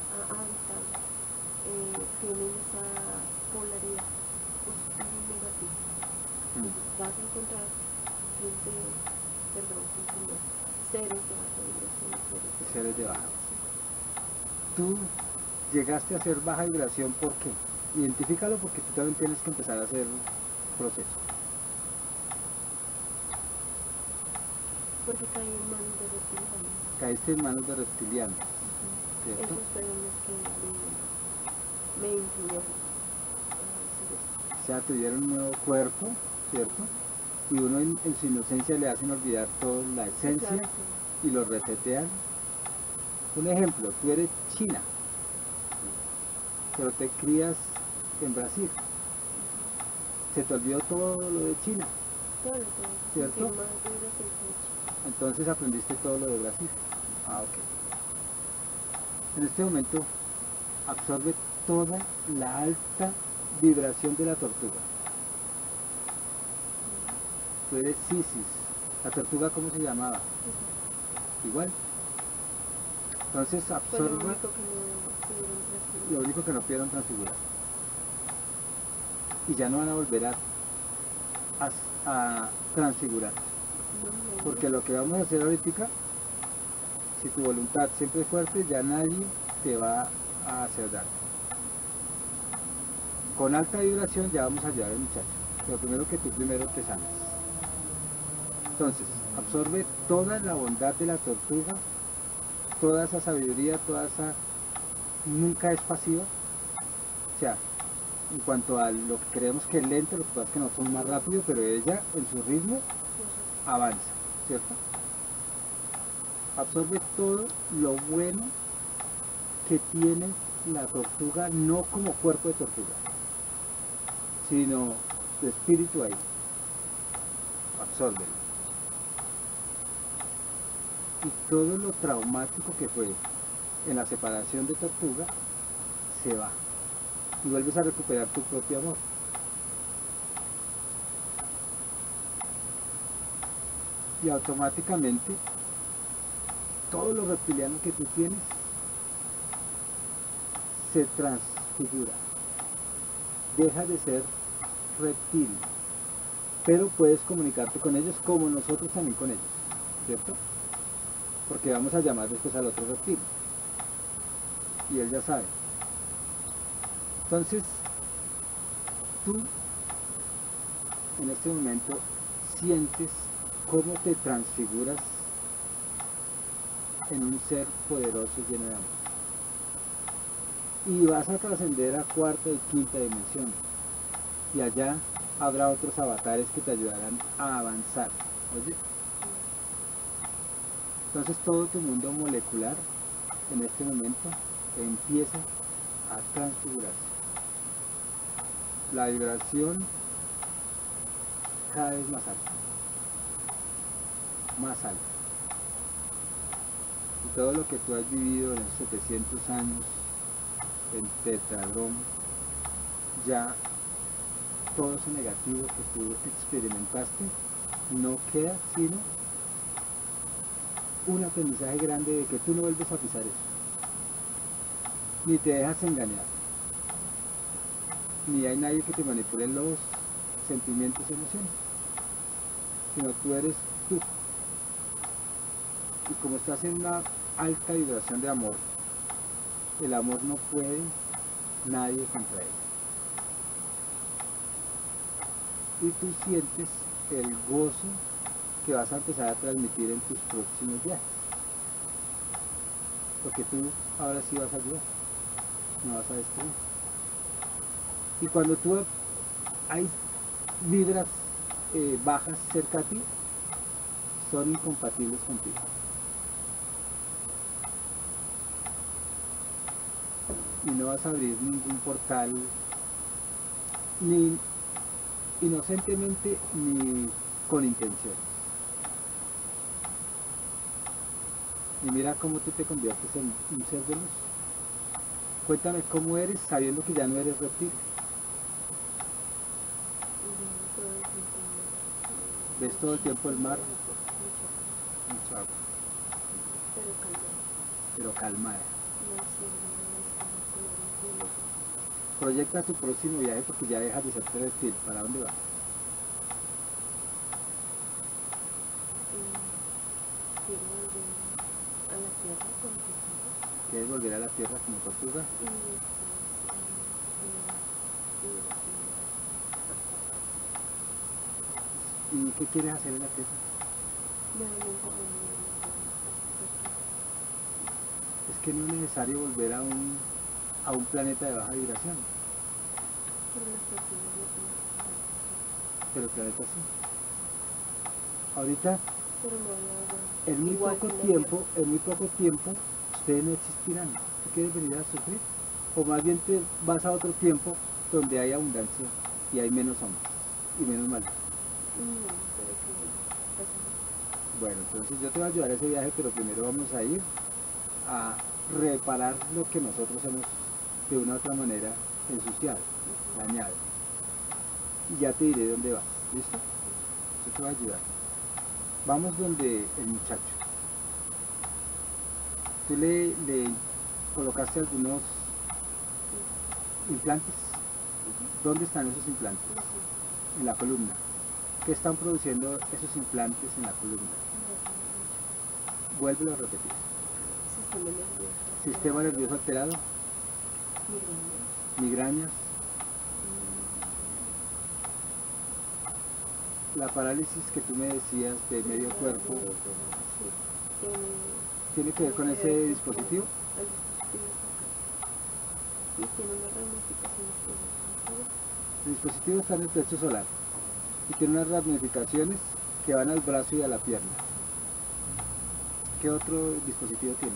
tienen esa polaridad positiva y negativa. Entonces vas a encontrar gente, perdón, gente no, seres de baja vibración, Seres de baja. Tú llegaste a hacer baja vibración, ¿por qué? Identifícalo, porque tú también tienes que empezar a hacer proceso. porque caí en manos de reptilianos. Caíste en manos de reptilianos, ¿cierto? Esos fueron los que me incluyeron a hacer esto. O sea, te dieron un nuevo cuerpo, ¿cierto? Y uno en su inocencia le hacen olvidar toda la esencia Claro, y lo resetean. Un ejemplo, tú eres china, pero te crías en Brasil. Se te olvidó todo lo de China, todo, ¿cierto? sentir más vibración que entonces aprendiste todo lo de Brasil. Ah, ok. En este momento absorbe toda la alta vibración de la tortuga. Tú eres Sisis. ¿La tortuga cómo se llamaba? Igual. Entonces fue lo absorbe único que no pudieron transferir. lo único que no pudieron transfigurar. Y ya no van a volver a transfigurar. No, Porque lo que vamos a hacer ahorita, si tu voluntad siempre es fuerte, ya nadie te va a hacer daño. Con alta vibración ya vamos a ayudar al muchacho. Pero primero que tú primero te sanes. Entonces, absorbe toda la bondad de la tortuga, toda esa sabiduría, toda esa... Nunca es pasiva. O sea, en cuanto a lo que creemos que es lento, lo que pasa es que no son más rápido, pero ella en su ritmo avanza, ¿cierto? Absorbe todo lo bueno que tiene la tortuga, no como cuerpo de tortuga, sino su espíritu ahí. Absórbelo. Y todo lo traumático que fue en la separación de tortuga se va. Y vuelves a recuperar tu propio amor. Y automáticamente todo lo reptiliano que tú tienes se transfigura. Deja de ser reptil. Pero puedes comunicarte con ellos como nosotros también con ellos, ¿cierto? Porque vamos a llamar después al otro reptil. Y él ya sabe. Entonces, tú en este momento sientes cómo te transfiguras en un ser poderoso lleno de amor. Y vas a trascender a cuarta y quinta dimensión. Y allá habrá otros avatares que te ayudarán a avanzar. ¿Oye? Entonces todo tu mundo molecular en este momento empieza a transfigurarse. La vibración cada vez más alta. Más alta. Y todo lo que tú has vivido en estos 700 años en Tetradrón, ya todo eso negativo que tú experimentaste no queda sino un aprendizaje grande de que tú no vuelves a pisar eso, ni te dejas engañar, ni hay nadie que te manipule los sentimientos y emociones, sino tú eres tú. Y como estás en una alta vibración de amor, el amor no puede nadie contra él. Y tú sientes el gozo que vas a empezar a transmitir en tus próximos viajes. Porque tú ahora sí vas a ayudar, no vas a destruir. Y cuando tú hay vibras bajas cerca a ti, son incompatibles contigo. Y no vas a abrir ningún portal, ni inocentemente, ni con intenciones. Y mira cómo tú te conviertes en un ser de luz. Cuéntame cómo eres sabiendo que ya no eres reptil. Ves todo el tiempo el mar, mucho agua, pero calmada. Proyecta tu próximo viaje porque ya dejas de ser reptil. ¿Para dónde vas? Quiero volver a la tierra con tortuga. ¿Quieres volver a la tierra como tortuga? ¿Y qué quieres hacer en la tierra? Es que no es necesario volver a un planeta de baja vibración, pero el planeta sí. Ahorita, en muy poco tiempo, ustedes no existirán. ¿Tú quieres venir a sufrir? O más bien te vas a otro tiempo donde hay abundancia y hay menos hombres y menos males. Bueno, entonces yo te voy a ayudar a ese viaje, pero primero vamos a ir a reparar lo que nosotros hemos de una u otra manera ensuciado, dañado. Y ya te diré dónde vas, ¿listo? Yo te voy a ayudar. Vamos donde el muchacho. Tú le colocaste algunos implantes. ¿Dónde están esos implantes? En la columna. ¿Qué están produciendo esos implantes en la columna? Vuélvelo a repetir. Sistema nervioso alterado. Migrañas. La parálisis que tú me decías de medio cuerpo, ¿tiene que ver con ese dispositivo? El dispositivo está en el plexo solar y tiene unas ramificaciones que van al brazo y a la pierna. ¿Qué otro dispositivo tienes?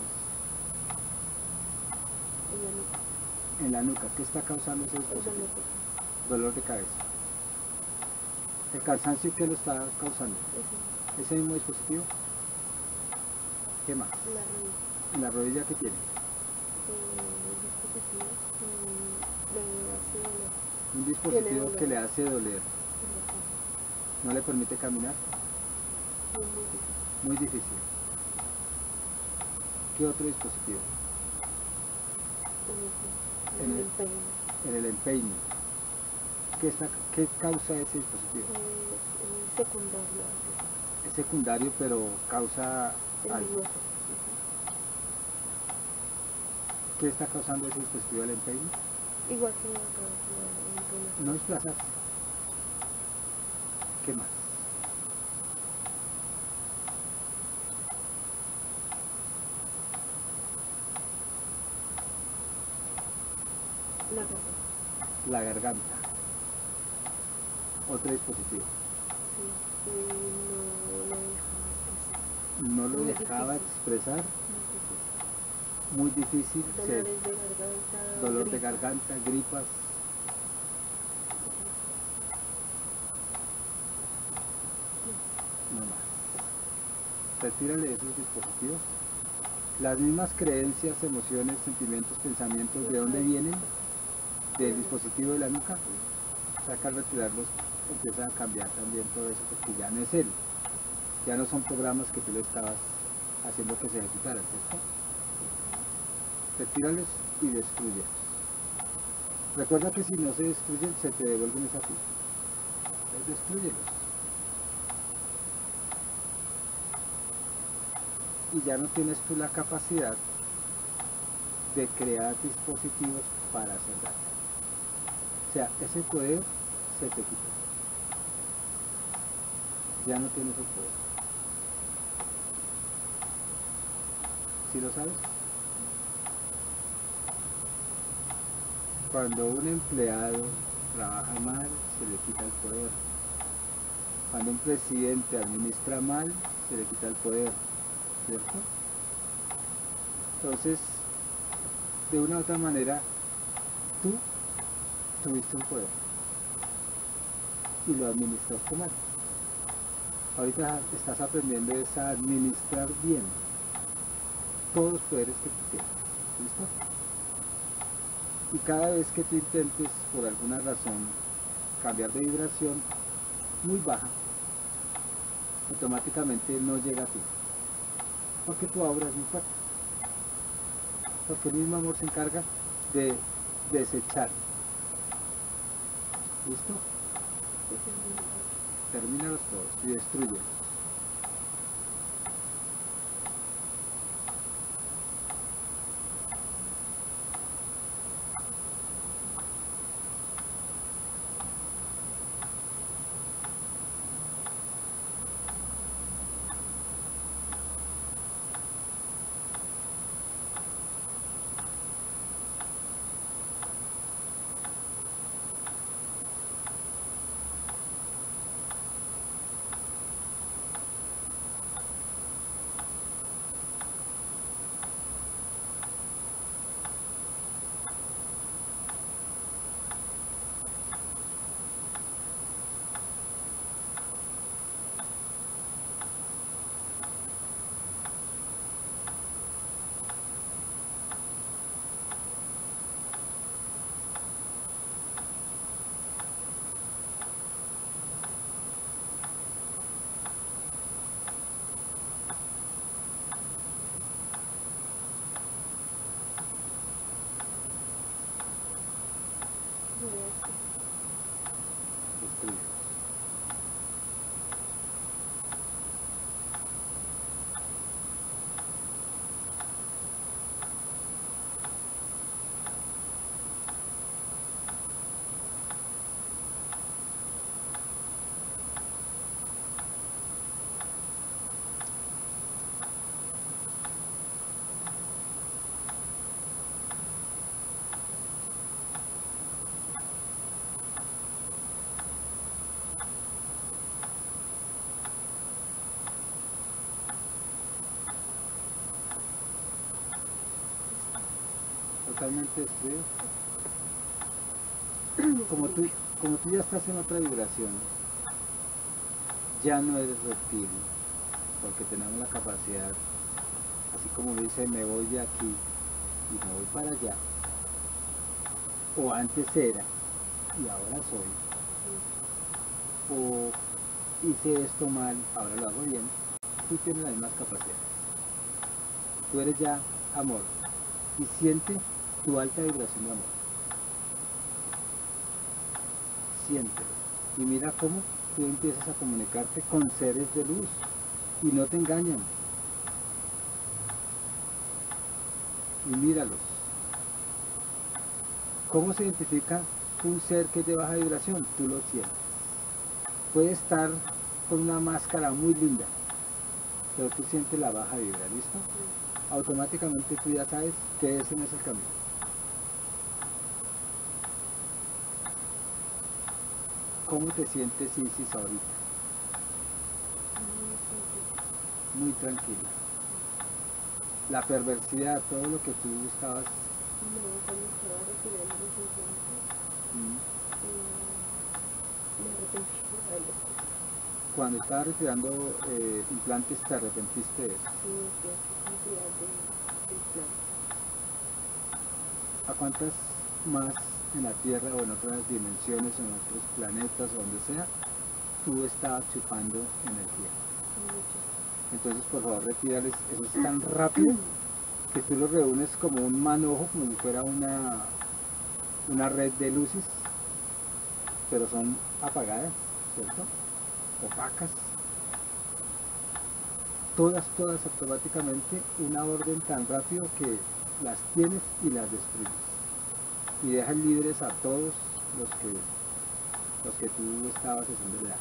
En la nuca. ¿Qué está causando ese dispositivo? Dolor de cabeza. ¿El cansancio qué lo está causando? ¿Ese mismo dispositivo? ¿Qué más? ¿En la rodilla qué tiene? Un dispositivo que le hace doler. ¿No le permite caminar? Muy difícil. ¿Qué otro dispositivo? En el empeine. ¿Qué causa ese dispositivo? Secundario. Es secundario, pero causa algo. ¿Qué está causando ese dispositivo del empeine? Igual que la No desplazarse. ¿Qué más? La garganta. Otro dispositivo. No lo dejaba expresar. Muy difícil. Dolor de garganta, gripas. No más. Retírale esos dispositivos. Las mismas creencias, emociones, sentimientos, pensamientos, ¿de dónde vienen? Del dispositivo de la nuca. Saca al retirarlos empieza a cambiar también todo eso, porque ya no es él, ya no son programas que tú le estabas haciendo que se ejecutaran, ¿cierto? Retíralos y destruyelos. Recuerda que si no se destruyen, se te devuelven esa ti. Entonces, destruyelos. Y ya no tienes tú la capacidad de crear dispositivos para hacer daño. O sea, ese poder se te quita. Ya no tienes el poder. ¿Sí lo sabes? Cuando un empleado trabaja mal, se le quita el poder. Cuando un presidente administra mal, se le quita el poder, ¿cierto? Entonces, de una u otra manera, tú tuviste un poder y lo administraste mal. Ahorita estás aprendiendo a administrar bien todos los poderes que tú tienes, ¿listo? Y cada vez que tú intentes, por alguna razón, cambiar de vibración muy baja, automáticamente no llega a ti, porque tu aura es muy fuerte, porque el mismo amor se encarga de desechar. ¿Listo? Termínalos todos y destruyelos. Destruyelos. Totalmente destruido. Como tú ya estás en otra vibración, ya no eres reptil, porque tenemos la capacidad, así como dice, me voy de aquí y me voy para allá, o antes era y ahora soy, o hice esto mal, ahora lo hago bien. Tú tienes las mismas capacidades. Tú eres ya amor y siente tu alta vibración de amor. Siéntelo. Y mira cómo tú empiezas a comunicarte con seres de luz y no te engañan. Y míralos. ¿Cómo se identifica un ser que es de baja vibración? Tú lo sientes. Puede estar con una máscara muy linda, pero tú sientes la baja vibra, ¿listo? Automáticamente tú ya sabes que ese no es el camino. ¿Cómo te sientes, Isis, ahorita? Muy tranquila. La perversidad, todo lo que tú estabas... No, cuando estaba retirando los implantes, me arrepentí de haberlo hecho. Cuando estabas retirando implantes, ¿te arrepentiste de eso? Sí, de esa cantidad de implantes. ¿A cuántas más en la Tierra o en otras dimensiones o en otros planetas o donde sea, tú estabas chupando energía. Entonces, por favor, retírales. Eso es tan rápido que tú lo reúnes como un manojo, como si fuera una red de luces, pero son apagadas, ¿cierto? Opacas. Todas automáticamente, una orden tan rápido que las tienes y las destruyes. Y dejas libres a todos los que tú estabas haciendo daño.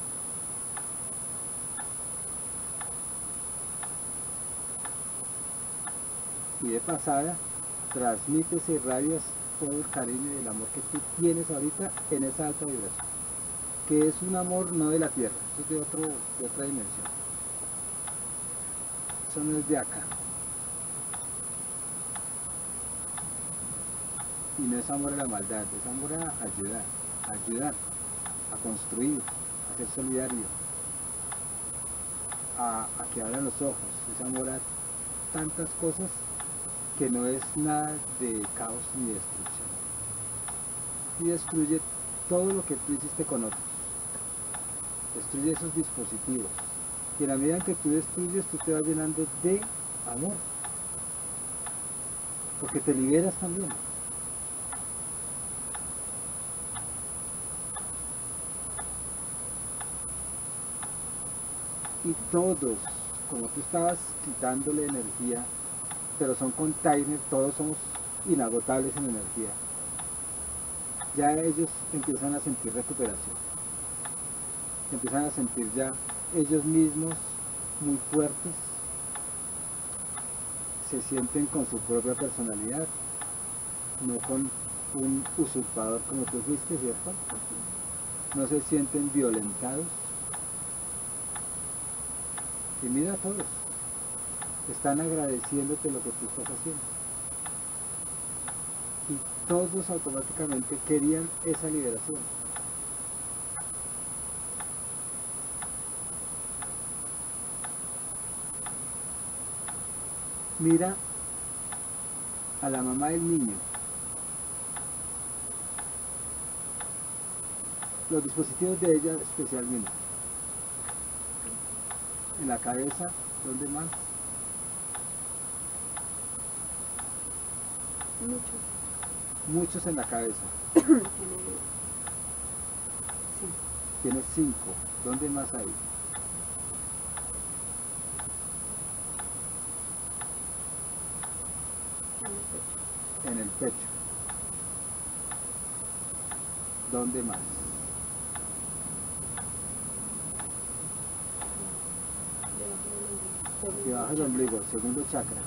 Y de pasada, transmites y irradias todo el cariño y el amor que tú tienes ahorita en esa alta vibración. Que es un amor no de la tierra, eso es de otra dimensión. Eso no es de acá. Y no es amor a la maldad, es amor a ayudar, a construir, a ser solidario, a que abran los ojos, es amor a tantas cosas que no es nada de caos ni destrucción. Y destruye todo lo que tú hiciste con otros. Destruye esos dispositivos. Y en la medida en que tú destruyes, tú te vas llenando de amor. Porque te liberas también. Y todos, como tú estabas quitándole energía, pero son containers, todos somos inagotables en energía. Ya ellos empiezan a sentir recuperación. Empiezan a sentir ya ellos mismos muy fuertes. Se sienten con su propia personalidad, no con un usurpador como tú fuiste, ¿cierto? No se sienten violentados. Y mira a todos, están agradeciéndote lo que tú estás haciendo. Y todos automáticamente querían esa liberación. Mira a la mamá del niño. Los dispositivos de ella especialmente. En la cabeza, ¿dónde más? Muchos en la cabeza. Tiene 5. ¿Dónde más hay? En el pecho. ¿Dónde más? Debajo del ombligo, segundo chakra.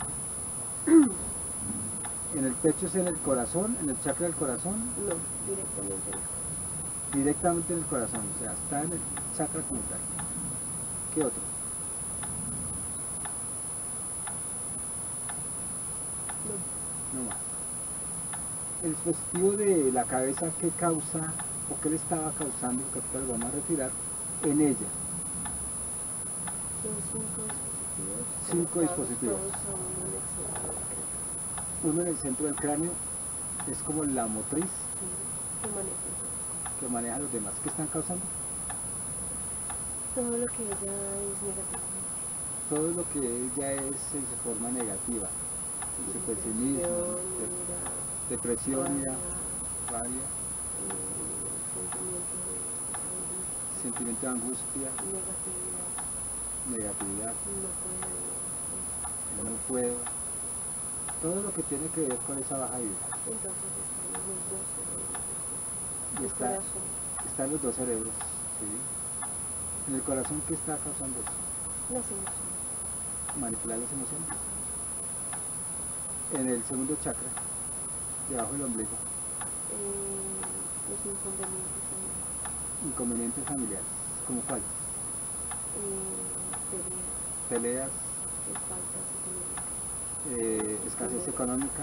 ¿En el pecho es en el corazón? ¿En el chakra del corazón? No, directamente no. Directamente en el corazón, o sea, está en el chakra como tal. ¿Qué otro? No más. El dispositivo de la cabeza, ¿qué causa o qué le estaba causando? Que ahorita lo vamos a retirar en ella. Son 5 dispositivos. Uno en el centro del cráneo es como la motriz que maneja a los demás. ¿Qué están causando? Todo lo que ella es negativo. Todo lo que ella es en su forma negativa. Su pesimismo, depresión, ira, rabia, sentimiento de angustia, negatividad, no puedo. Todo lo que tiene que ver con esa baja vibra. Entonces están los dos cerebros. ¿Sí? En el corazón, ¿qué está causando eso? Las emociones. Manipular las emociones. En el segundo chakra, debajo del ombligo. Los inconvenientes familiares. Inconvenientes familiares. ¿Cómo cuáles? Peleas. Peleas. Escasez económica.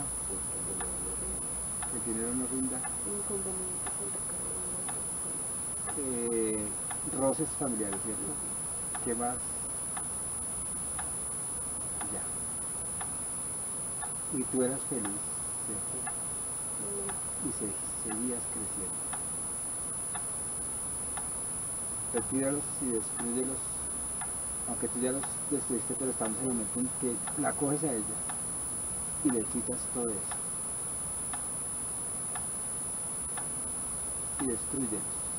El dinero no rinda. Roces familiares, ¿cierto? ¿Qué más? Ya. Y tú eras feliz, ¿cierto? Y seguías creciendo. Retíralos y destruyelos, aunque tú ya los destruiste, pero estamos en el momento en que la coges a ella y le quitas todo eso y destruyelos.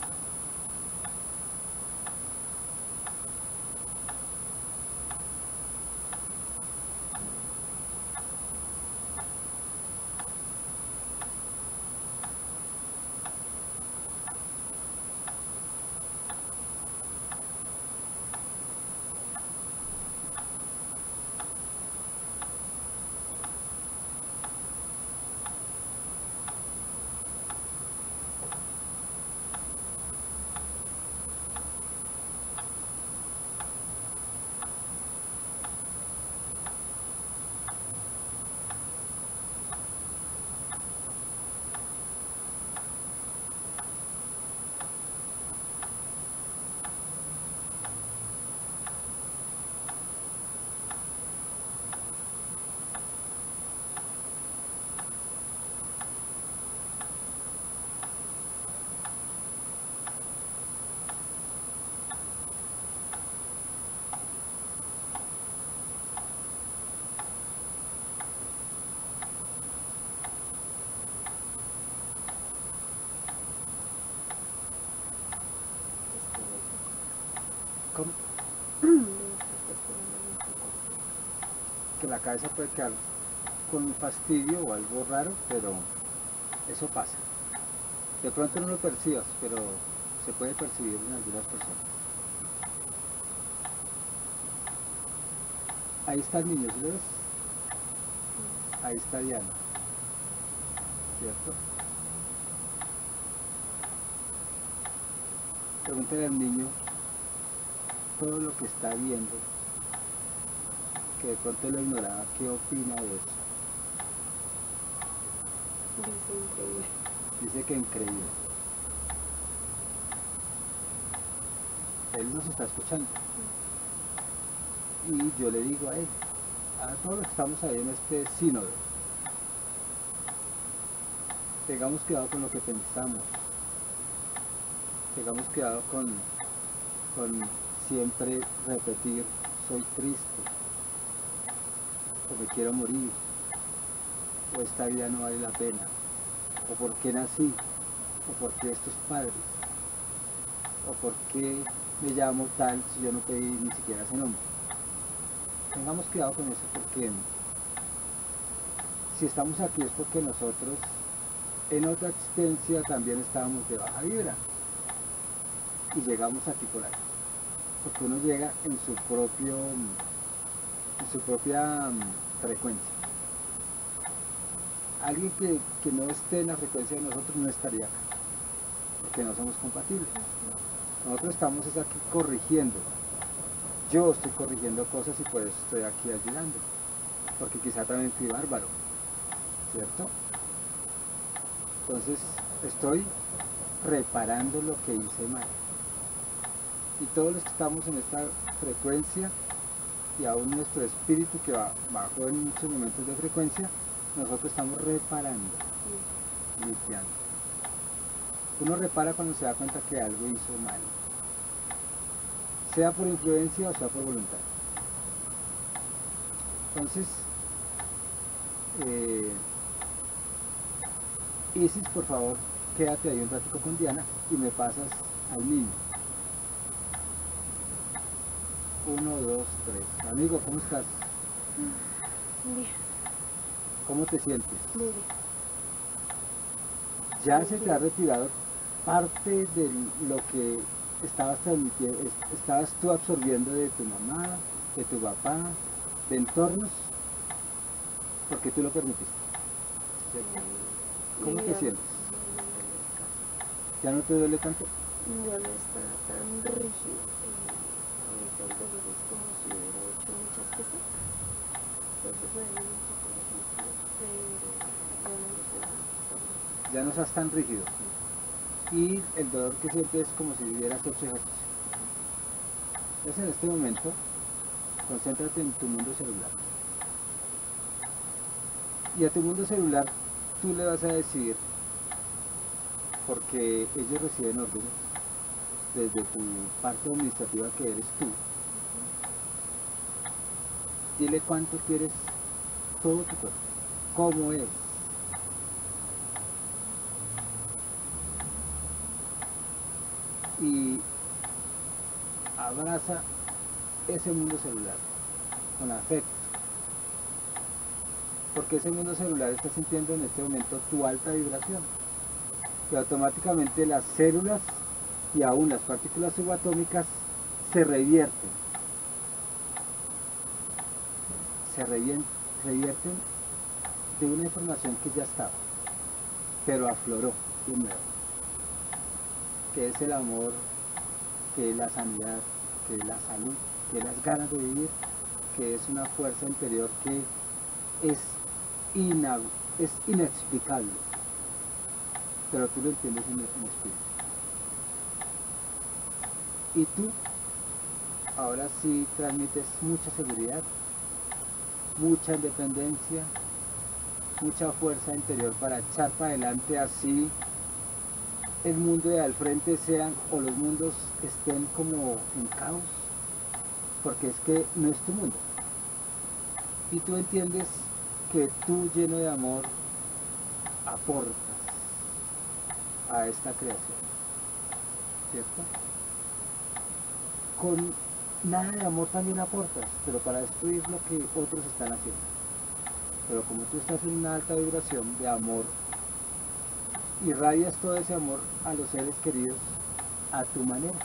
¿Cómo? Que la cabeza puede quedar con un fastidio o algo raro, pero eso pasa. De pronto no lo percibas, pero se puede percibir en algunas personas. Ahí está el niño, ¿sí lo ves? Ahí está Diana, ¿cierto? Pregúntale al niño todo lo que está viendo, que de pronto lo ignoraba, ¿qué opina de eso? Dice increíble. Dice que increíble. Él nos está escuchando. Y yo le digo a él, a todos los que estamos ahí en este sínodo, tengamos cuidado con lo que pensamos, tengamos cuidado con siempre repetir, soy triste, o me quiero morir, o esta vida no vale la pena, o por qué nací, o por qué estos padres, o por qué me llamo tal si yo no pedí ni siquiera ese nombre. Tengamos cuidado con eso, porque si estamos aquí es porque nosotros en otra existencia también estábamos de baja vibra y llegamos aquí por ahí, porque uno llega en su propia frecuencia. Alguien que no esté en la frecuencia de nosotros no estaría acá, porque no somos compatibles. Nosotros estamos es aquí corrigiendo. Yo estoy corrigiendo cosas y por eso estoy aquí ayudando, porque quizá también fui bárbaro, ¿cierto? Entonces estoy reparando lo que hice mal. Y todos los que estamos en esta frecuencia, y aún nuestro espíritu que bajó en muchos momentos de frecuencia, nosotros estamos reparando, limpiando. Uno repara cuando se da cuenta que algo hizo mal, sea por influencia o sea por voluntad. Entonces, Isis, por favor, quédate ahí un ratico con Diana y me pasas al niño. 1, 2, 3. Amigo, ¿cómo estás? Bien. ¿Cómo te sientes? Muy bien. Ya se te ha retirado parte de lo que estabas transmitiendo, estabas tú absorbiendo de tu mamá, de tu papá, de entornos, porque tú lo permitiste. ¿Cierto? ¿Cómo te sientes? ¿Ya no te duele tanto? Ya no está tan rígido. Ahorita el dolor es como si hubiera hecho muchas cosas. Entonces me duele mucho, por ejemplo, pero ya no me siento. Ya no estás tan rígido. Y el dolor que sientes es como si hubieras hecho ejercicio. Entonces en este momento, concéntrate en tu mundo celular. Y a tu mundo celular tú le vas a decir porque ellos reciben órdenes desde tu parte administrativa que eres tú. Dile cuánto quieres todo tu cuerpo, cómo es. Y abraza ese mundo celular con afecto, porque ese mundo celular está sintiendo en este momento tu alta vibración, y automáticamente las células y aún las partículas subatómicas se revierten, revierten de una información que ya estaba, pero afloró de nuevo, que es el amor, que es la sanidad, que es la salud, que es las ganas de vivir, que es una fuerza interior que es inexplicable, pero tú lo entiendes en espíritu. Y tú ahora sí transmites mucha seguridad, mucha independencia, mucha fuerza interior para echar para adelante, así el mundo de al frente sean o los mundos estén como en caos, porque es que no es tu mundo. Y tú entiendes que tú, lleno de amor, aportas a esta creación, ¿cierto? Con nada de amor también aportas, pero para destruir lo que otros están haciendo. Pero como tú estás en una alta vibración de amor, irradias todo ese amor a los seres queridos a tu manera.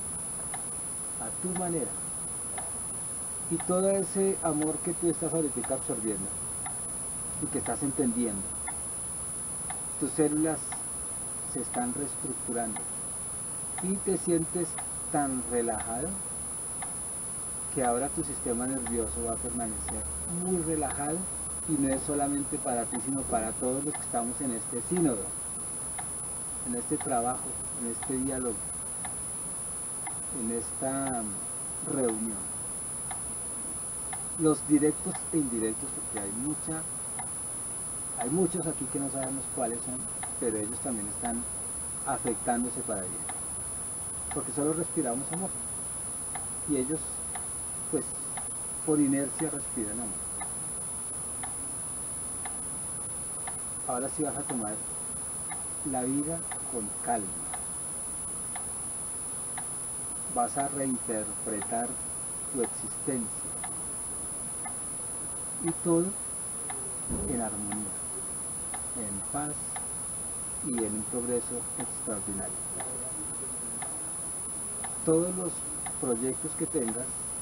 A tu manera. Y todo ese amor que tú estás ahorita absorbiendo y que estás entendiendo, tus células se están reestructurando y te sientes tan relajado que ahora tu sistema nervioso va a permanecer muy relajado, y no es solamente para ti, sino para todos los que estamos en este sínodo, en este trabajo, en este diálogo, en esta reunión. Los directos e indirectos, porque hay muchos aquí que no sabemos cuáles son, pero ellos también están afectándose para bien, porque solo respiramos amor, y ellos pues por inercia respiran amor. Ahora sí vas a tomar la vida con calma, vas a reinterpretar tu existencia, y todo en armonía, en paz y en un progreso extraordinario. Todos los proyectos que tengas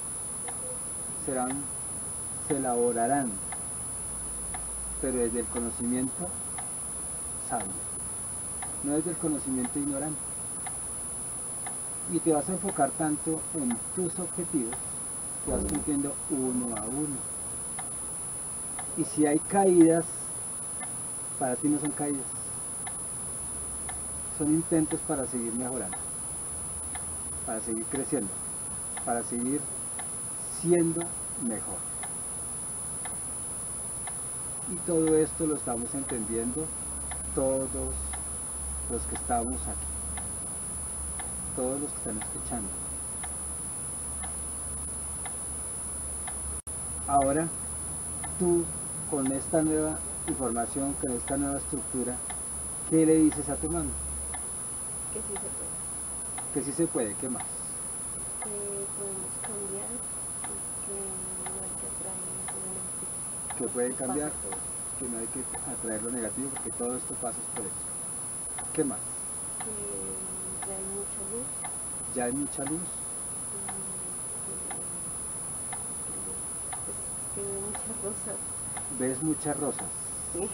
se elaborarán, pero desde el conocimiento sabio, no desde el conocimiento ignorante. Y te vas a enfocar tanto en tus objetivos que vas cumpliendo uno a uno. Y si hay caídas, para ti no son caídas, son intentos para seguir mejorando, para seguir creciendo, para seguir siendo mejor. Y todo esto lo estamos entendiendo todos los que estamos aquí, todos los que están escuchando. Ahora tú, con esta nueva información, con esta nueva estructura, ¿qué le dices a tu mano? Que sí se puede. Que sí se puede, ¿qué más? Que podemos cambiar y que no hay que atraer lo negativo. Que puede cambiar, Pasa todo. que no hay que atraer lo negativo, porque todo esto pasa por eso. ¿Qué más? Que ya hay mucha luz. Ya hay mucha luz, Que veo muchas rosas. ves muchas rosas. Sí.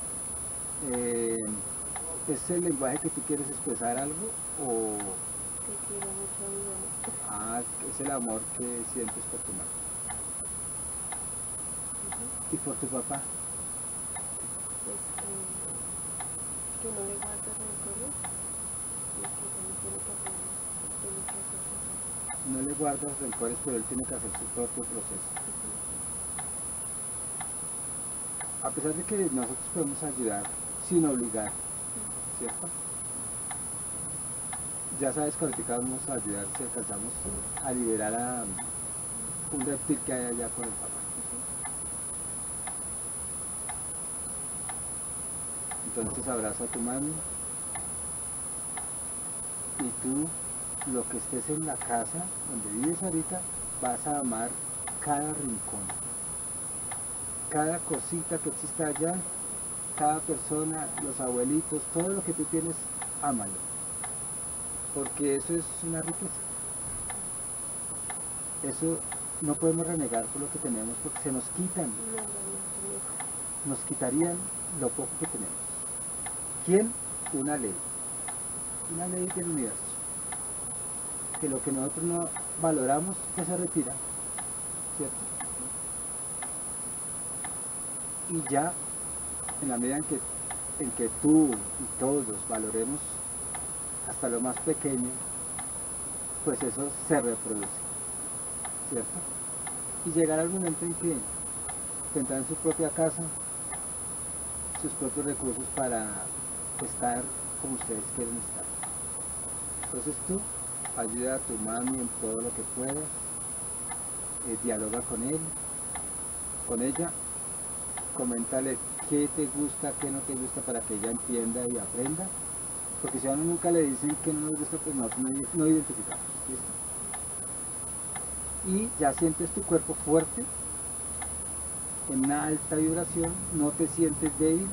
¿Es el lenguaje que tú quieres expresar algo o Que quiero mucho a mi mamá. es el amor que sientes por tu madre? ¿Y por tu papá? Pues que no le guarde rencores y que también tiene que hacer muchas cosas. No le guardas rencores, pero él tiene que hacer su propio proceso. A pesar de que nosotros podemos ayudar sin obligar, ¿cierto? ya sabes que ahorita vamos a ayudar si alcanzamos a liberar a un reptil que hay allá con el papá. Entonces abraza a tu mami y tú, lo que estés en la casa donde vives ahorita, vas a amar cada rincón, cada cosita que exista allá, cada persona, los abuelitos, todo lo que tú tienes, ámalo, porque eso es una riqueza. Eso no podemos renegar por lo que tenemos, porque se nos quitan, nos quitarían lo poco que tenemos. ¿Quién? Una ley del universo, que lo que nosotros no valoramos, pues se retira, ¿cierto? Y ya, en la medida en que tú y todos valoremos hasta lo más pequeño, pues eso se reproduce, ¿cierto? Y llegará el momento en que tendrán su propia casa, sus propios recursos para estar como ustedes quieren estar. Entonces tú ayuda a tu mami en todo lo que puedas, dialoga con él, con ella, coméntale qué te gusta, qué no te gusta para que ella entienda y aprenda, porque si a uno nunca le dicen que no nos gusta, pues no identificamos, ¿listo? Y ya sientes tu cuerpo fuerte, en una alta vibración, no te sientes débil,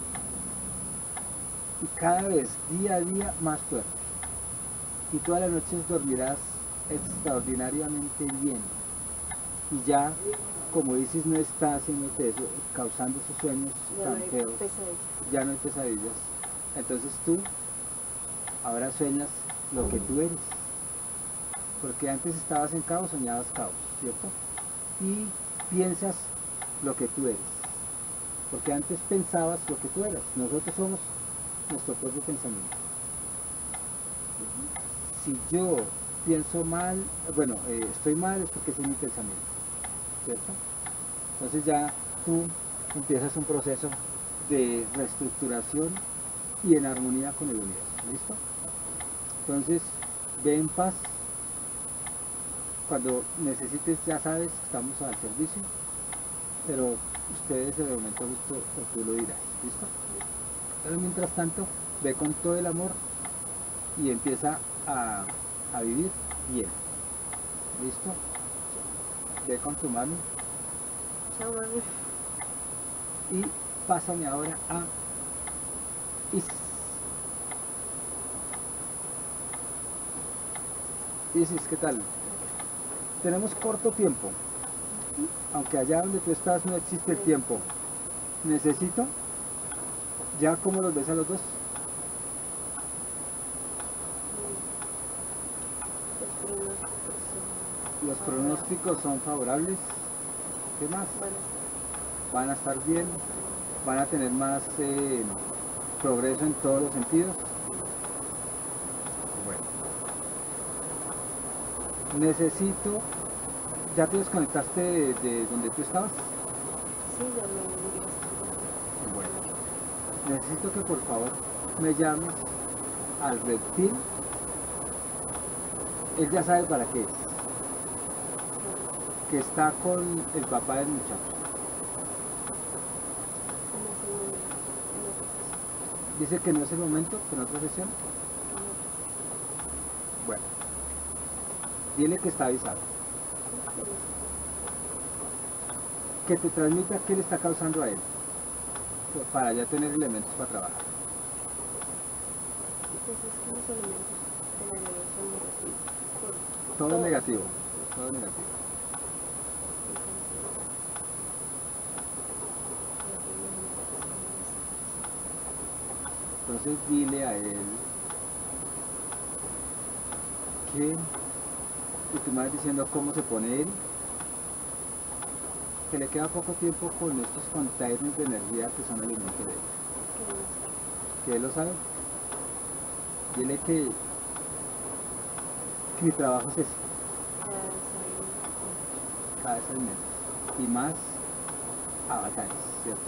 y cada vez, día a día, más fuerte. Y todas las noches dormirás extraordinariamente bien. Y ya, como dices, no está haciéndote eso, causando esos sueños tan feos. Ya no hay pesadillas. Entonces tú ahora sueñas lo que tú eres. Porque antes estabas en caos, soñabas caos, ¿cierto? Y piensas lo que tú eres. Porque antes pensabas lo que tú eras. Nosotros somos nuestro propio pensamiento. Si yo pienso mal, bueno, estoy mal es porque ese es mi pensamiento, ¿cierto? Entonces ya tú empiezas un proceso de reestructuración y en armonía con el universo, ¿listo? Entonces, ve en paz. Cuando necesites, ya sabes, estamos al servicio, pero ustedes en el momento justo tú lo dirás, ¿listo? Pero mientras tanto, ve con todo el amor y empieza a vivir bien. ¿Listo? Ve con tu mami. Chao, mami. Y pásame ahora a Isis. Isis, ¿qué tal? Tenemos corto tiempo. Aunque allá donde tú estás no existe el tiempo. Necesito, ya como los ves a los dos. Los pronósticos son favorables. ¿Qué más? Van a estar bien, van a tener más progreso en todos los sentidos. Bueno, necesito, ¿ya te desconectaste de donde tú estabas? Sí, ya me Bueno, necesito que por favor me llames al reptil. Él ya sabe para qué es. Que está con el papá del muchacho. Dice que no es el momento, que en otra sesión. Bueno, dile que está avisado. Que te transmita qué le está causando a él, para ya tener elementos para trabajar. Todo negativo, todo negativo. Entonces dile a él que, y tú me vas diciendo cómo se pone él, que le queda poco tiempo con estos containers de energía que son alimentos de él. Que él lo sabe. Dile que mi trabajo es ese. Cada vez hay menos. Y más avatares, ¿cierto?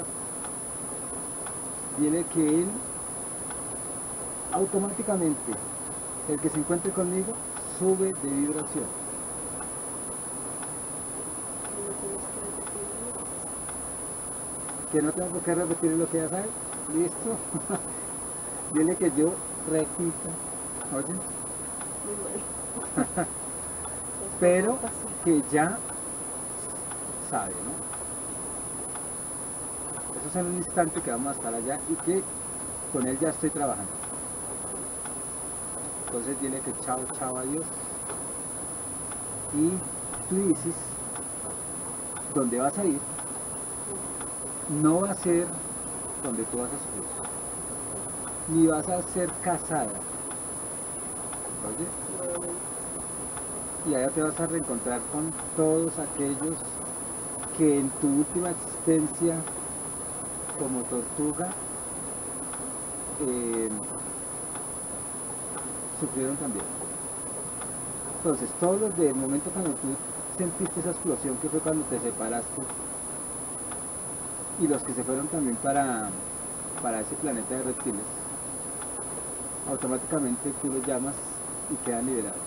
Dile que él automáticamente El que se encuentre conmigo sube de vibración. Que no tengo que repetir lo que ya sabes. Listo. Dile que yo repita. ¿Oyen? Muy mal. Pero que ya sabe, ¿no? Eso es en un instante que vamos a estar allá y que con él ya estoy trabajando. Entonces dile que chao, chao, adiós. Y tú dices, ¿dónde vas a ir? No va a ser donde tú vas a sufrir, ni vas a ser casada. Oye, y allá te vas a reencontrar con todos aquellos que en tu última existencia como tortuga sufrieron también. Entonces, todos los del momento cuando tú sentiste esa explosión que fue cuando te separaste, y los que se fueron también para ese planeta de reptiles, automáticamente tú los llamas y quedan liberados.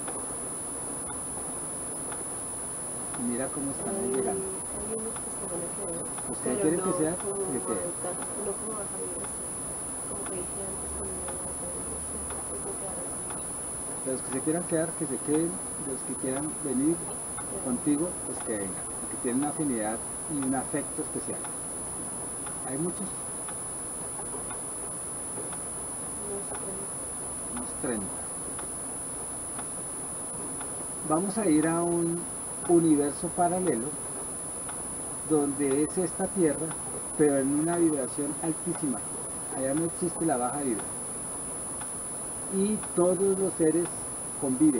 Mira cómo están llegando. Hay unos que se van a quedar. Los que Pero quieren no que sea, como que queden. ahorita, no como baja vibra, como te dije antes cuando me baja vibra, pues me quedaron. Los que se quieran quedar, que se queden. Los que quieran venir contigo, pues que vengan. Porque tienen una afinidad y un afecto especial. Hay muchos, unos 30. Vamos a ir a un universo paralelo donde es esta tierra, pero en una vibración altísima. Allá no existe la baja vibra. Y todos los seres conviven.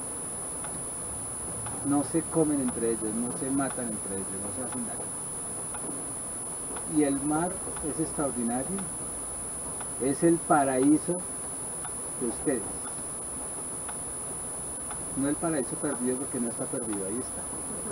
No se comen entre ellos, no se matan entre ellos, no se hacen daño. Y el mar es extraordinario, es el paraíso de ustedes. No el paraíso perdido porque no está perdido, ahí está.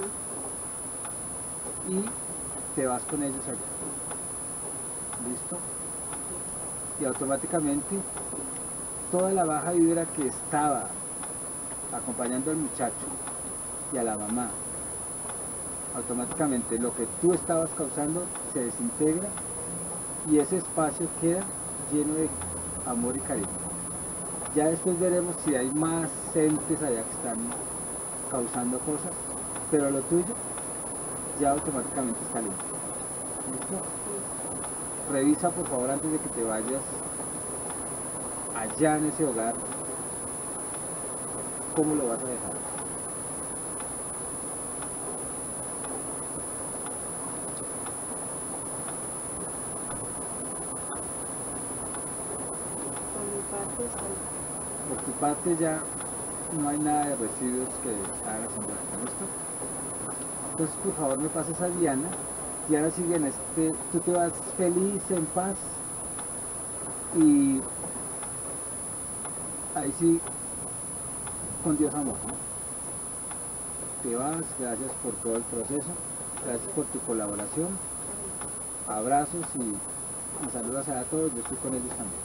Y te vas con ellos allá. ¿Listo? Y automáticamente toda la baja vibra que estaba acompañando al muchacho y a la mamá, automáticamente lo que tú estabas causando se desintegra y ese espacio queda lleno de amor y cariño. Ya después veremos si hay más entes allá que están causando cosas, pero lo tuyo ya automáticamente está limpio. ¿Listo? Revisa por favor antes de que te vayas allá en ese hogar cómo lo vas a dejar. Por tu parte ya no hay nada de residuos que están haciendo acá, ¿listo? Entonces por favor me pases a Diana. Diana sigue en tú te vas feliz, en paz y ahí sí con Dios amor, ¿no? Te vas, gracias por todo el proceso, gracias por tu colaboración, abrazos y saludas a todos, yo estoy con ellos también.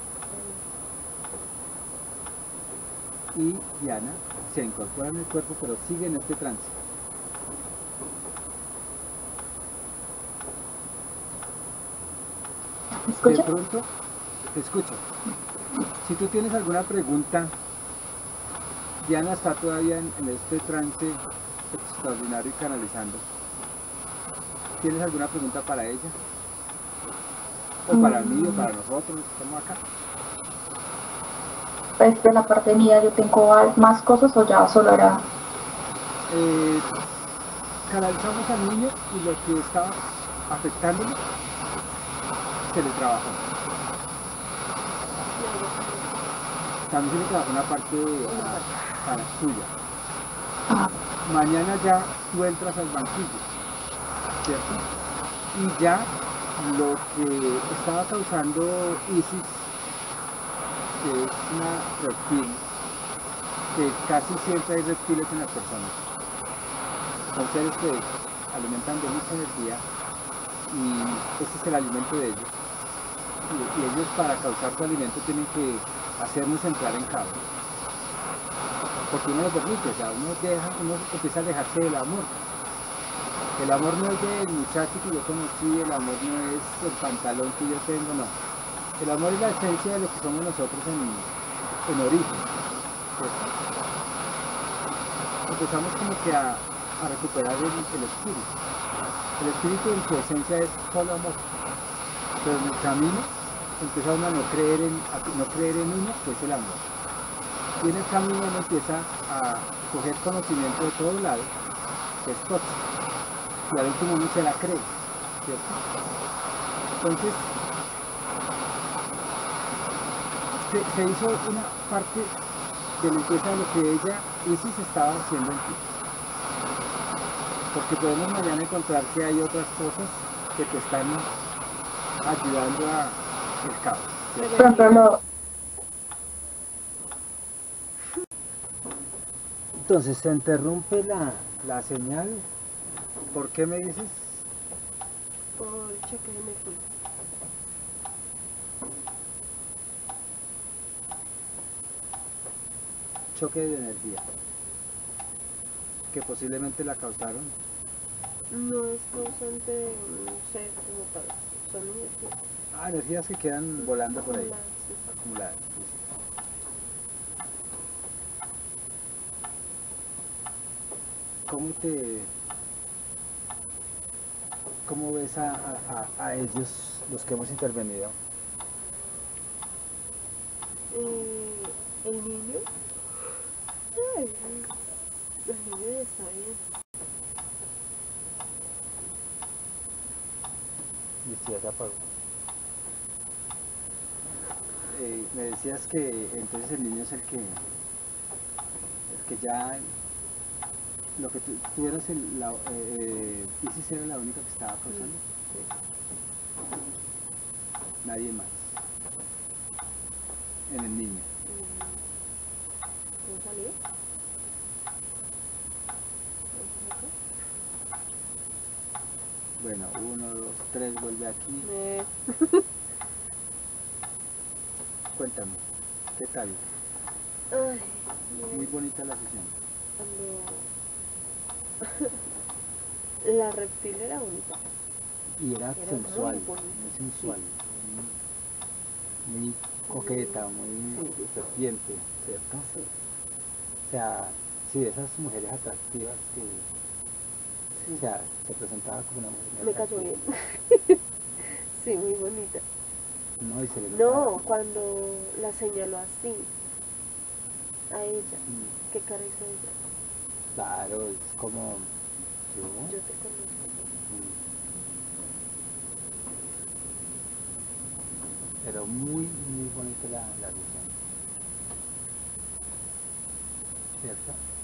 Y Diana se incorpora en el cuerpo, pero sigue en este trance. ¿Me escucha? De pronto, te escucho. Si tú tienes alguna pregunta, Diana está todavía en este trance extraordinario y canalizando. ¿Tienes alguna pregunta para ella? ¿O para mí o para nosotros? ¿Estamos acá? Pues de la parte mía yo tengo más cosas o ya solo era... Canalizamos al niño y lo que estaba afectándolo se le trabajó. También se le trabajó una parte para tuya. Mañana ya tú entras al banquillo, ¿cierto? Y ya lo que estaba causando Isis, que es una reptil, que casi siempre hay reptiles en las personas. Son seres que alimentan de mucha energía y ese es el alimento de ellos. Y ellos para causar su alimento tienen que hacernos entrar en caos. porque uno lo permite, o sea, uno empieza a alejarse del amor. El amor no es del muchacho que yo conocí, el amor no es el pantalón que yo tengo, no. El amor es la esencia de lo que somos nosotros en origen. ¿Cierto? Empezamos como que a recuperar el espíritu. El espíritu en su esencia es solo amor. Pero en el camino empieza uno a no creer en uno, que es el amor. Y en el camino uno empieza a coger conocimiento de todos lados, que es tóxico. Y al último uno se la cree, ¿cierto? Entonces, se hizo una parte de limpieza de lo que ella hizo y se estaba haciendo en ti. Porque podemos mañana encontrar que hay otras cosas que te están ayudando a el caos. ¿Cierto? Por ejemplo, Entonces se interrumpe la señal. ¿Por qué me dices? Por choque de energía. Choque de energía. Que posiblemente la causaron. No es causante de un ser como tal, son energías. Energías que quedan volando por ahí, Acumuladas, sí. acumuladas. ¿Cómo ves a ellos, los que hemos intervenido? El niño, ay, el niño ya está bien. Y ya se apagó. Me decías que entonces el niño es el que ya, lo que tú eras, Isis era la única que estaba causando. Nadie más. En el niño. ¿No salió? Bueno, 1, 2, 3, vuelve aquí. Cuéntame, ¿qué tal? Ay, Muy bonita la sesión. cuando la reptil era bonita. Y era sensual, muy bonita, muy sensual, muy coqueta, muy serpiente, ¿cierto? Sí. O sea, sí, esas mujeres atractivas que, o sea, se presentaba como una mujer muy Me cayó atractiva. bien. Sí, muy bonita. No, y se le No, notaba. cuando la señaló así a ella, Mm, ¿qué cara hizo ella? Claro, es como Yo yo. te conozco. Pero muy, muy bonita la sesión, ¿cierto?